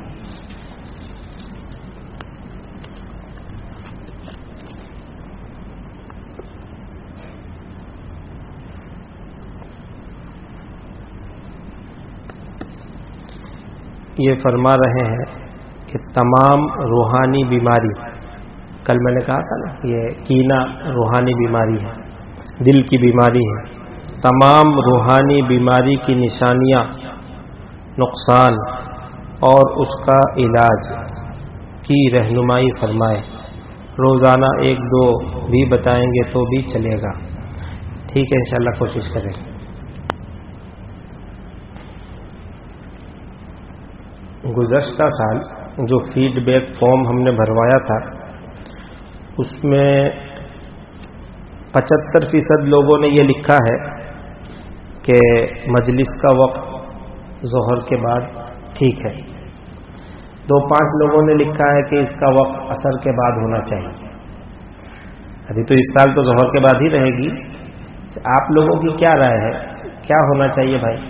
ये फरमा रहे हैं कि तमाम रूहानी बीमारी, कल मैंने कहा था ना ये कीना रूहानी बीमारी है, दिल की बीमारी है, तमाम रूहानी बीमारी की निशानियां, नुकसान और उसका इलाज की रहनुमाई फरमाए। रोज़ाना 1-2 भी बताएंगे तो भी चलेगा, ठीक है, इंशाल्लाह कोशिश करेंगे। गुज़श्ता साल जो फीडबैक फॉर्म हमने भरवाया था उसमें 75% लोगों ने ये लिखा है कि मजलिस का वक्त ज़ोहर के बाद ठीक है। 2-5 लोगों ने लिखा है कि इसका वक्त असर के बाद होना चाहिए। अभी तो इस साल तो ज़ोहर के बाद ही रहेगी। आप लोगों की क्या राय है, क्या होना चाहिए भाई?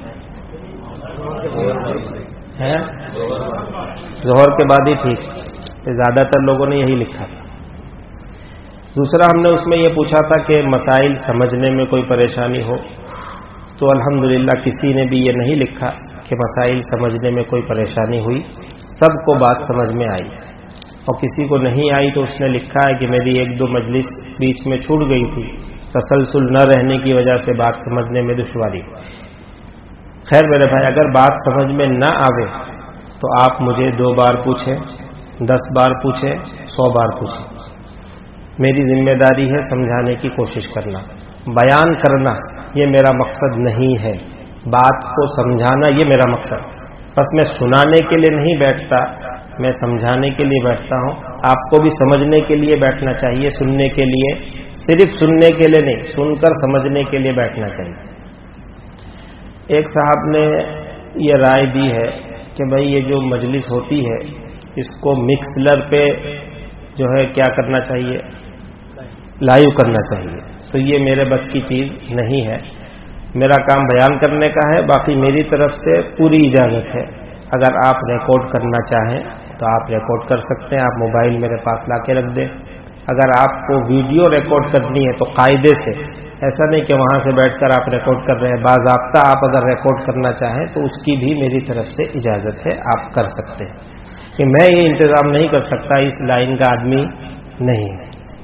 है ज़ोहर के बाद ही ठीक, ज़्यादातर लोगों ने यही लिखा था। दूसरा हमने उसमें यह पूछा था कि मसाइल समझने में कोई परेशानी हो, तो अल्हम्दुलिल्लाह किसी ने भी ये नहीं लिखा कि मसाइल समझने में कोई परेशानी हुई, सबको बात समझ में आई। और किसी को नहीं आई तो उसने लिखा है कि मेरी 1-2 मजलिस बीच में छूट गई थी, तसलसल न रहने की वजह से बात समझने में दुश्वारी। खैर मेरे भाई, अगर बात समझ में न आवे तो आप मुझे 2 बार पूछें, 10 बार पूछें, 100 बार पूछिए. मेरी जिम्मे दारी है समझाने की कोशिश करना. बयान करना ये मेरा मकसद नहीं है. बात को समझाना ये मेरा मकसद. बस मैं सुनाने के लिए नहीं बैठता, मैं समझाने के लिए बैठता हूं. आपको भी समझने के लिए बैठना चाहिए, सुनने के लिए. सिर्फ सुनने के लिए नहीं, सुनकर समझने के लिए बैठना चाहिए. एक साहब ने ये राय दी है कि भाई ये जो मजलिस होती है इसको मिक्सलर पे जो है क्या करना चाहिए, लाइव करना चाहिए. तो ये मेरे बस की चीज नहीं है. मेरा काम बयान करने का है. बाकी मेरी तरफ से पूरी इजाजत है. अगर आप रिकॉर्ड करना चाहें तो आप रिकॉर्ड कर सकते हैं. आप मोबाइल मेरे पास ला के रख दें. अगर आपको वीडियो रिकॉर्ड करनी है तो कायदे से, ऐसा नहीं कि वहां से बैठकर आप रिकॉर्ड कर रहे हैं, बाज़ाब्ता आप अगर रिकॉर्ड करना चाहें तो उसकी भी मेरी तरफ से इजाजत है, आप कर सकते हैं. कि मैं ये इंतजाम नहीं कर सकता, इस लाइन का आदमी नहीं है.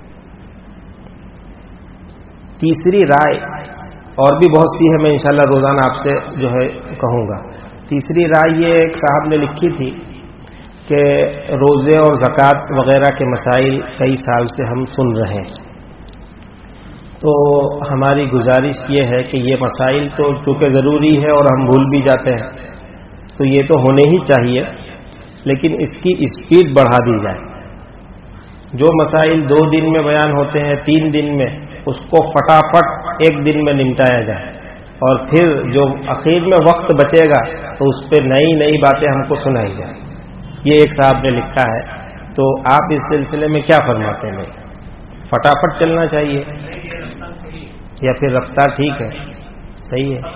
तीसरी राय और भी बहुत सी है, मैं इंशाल्लाह रोजाना आपसे जो है कहूंगा. तीसरी राय ये एक साहब ने लिखी थी कि रोज़े और ज़कात वगैरह के मसाइल कई साल से हम सुन रहे हैं. तो हमारी गुजारिश ये है कि ये मसाइल तो चूँकि ज़रूरी है और हम भूल भी जाते हैं, तो ये तो होने ही चाहिए, लेकिन इसकी स्पीड बढ़ा दी जाए. जो मसाइल 2 दिन में बयान होते हैं, 3 दिन में, उसको फटाफट 1 दिन में निपटाया जाए. और फिर जो आखिर में वक्त बचेगा तो उस पर नई नई बातें हमको सुनाई जाए. ये एक साहब ने लिखा है. तो आप इस सिलसिले में क्या फरमाते हैं? फटाफट चलना चाहिए या फिर रफ्तार ठीक है? सही है.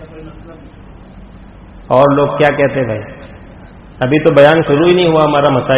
और लोग क्या कहते हैं भाई? अभी तो बयान शुरू ही नहीं हुआ हमारा मसाइल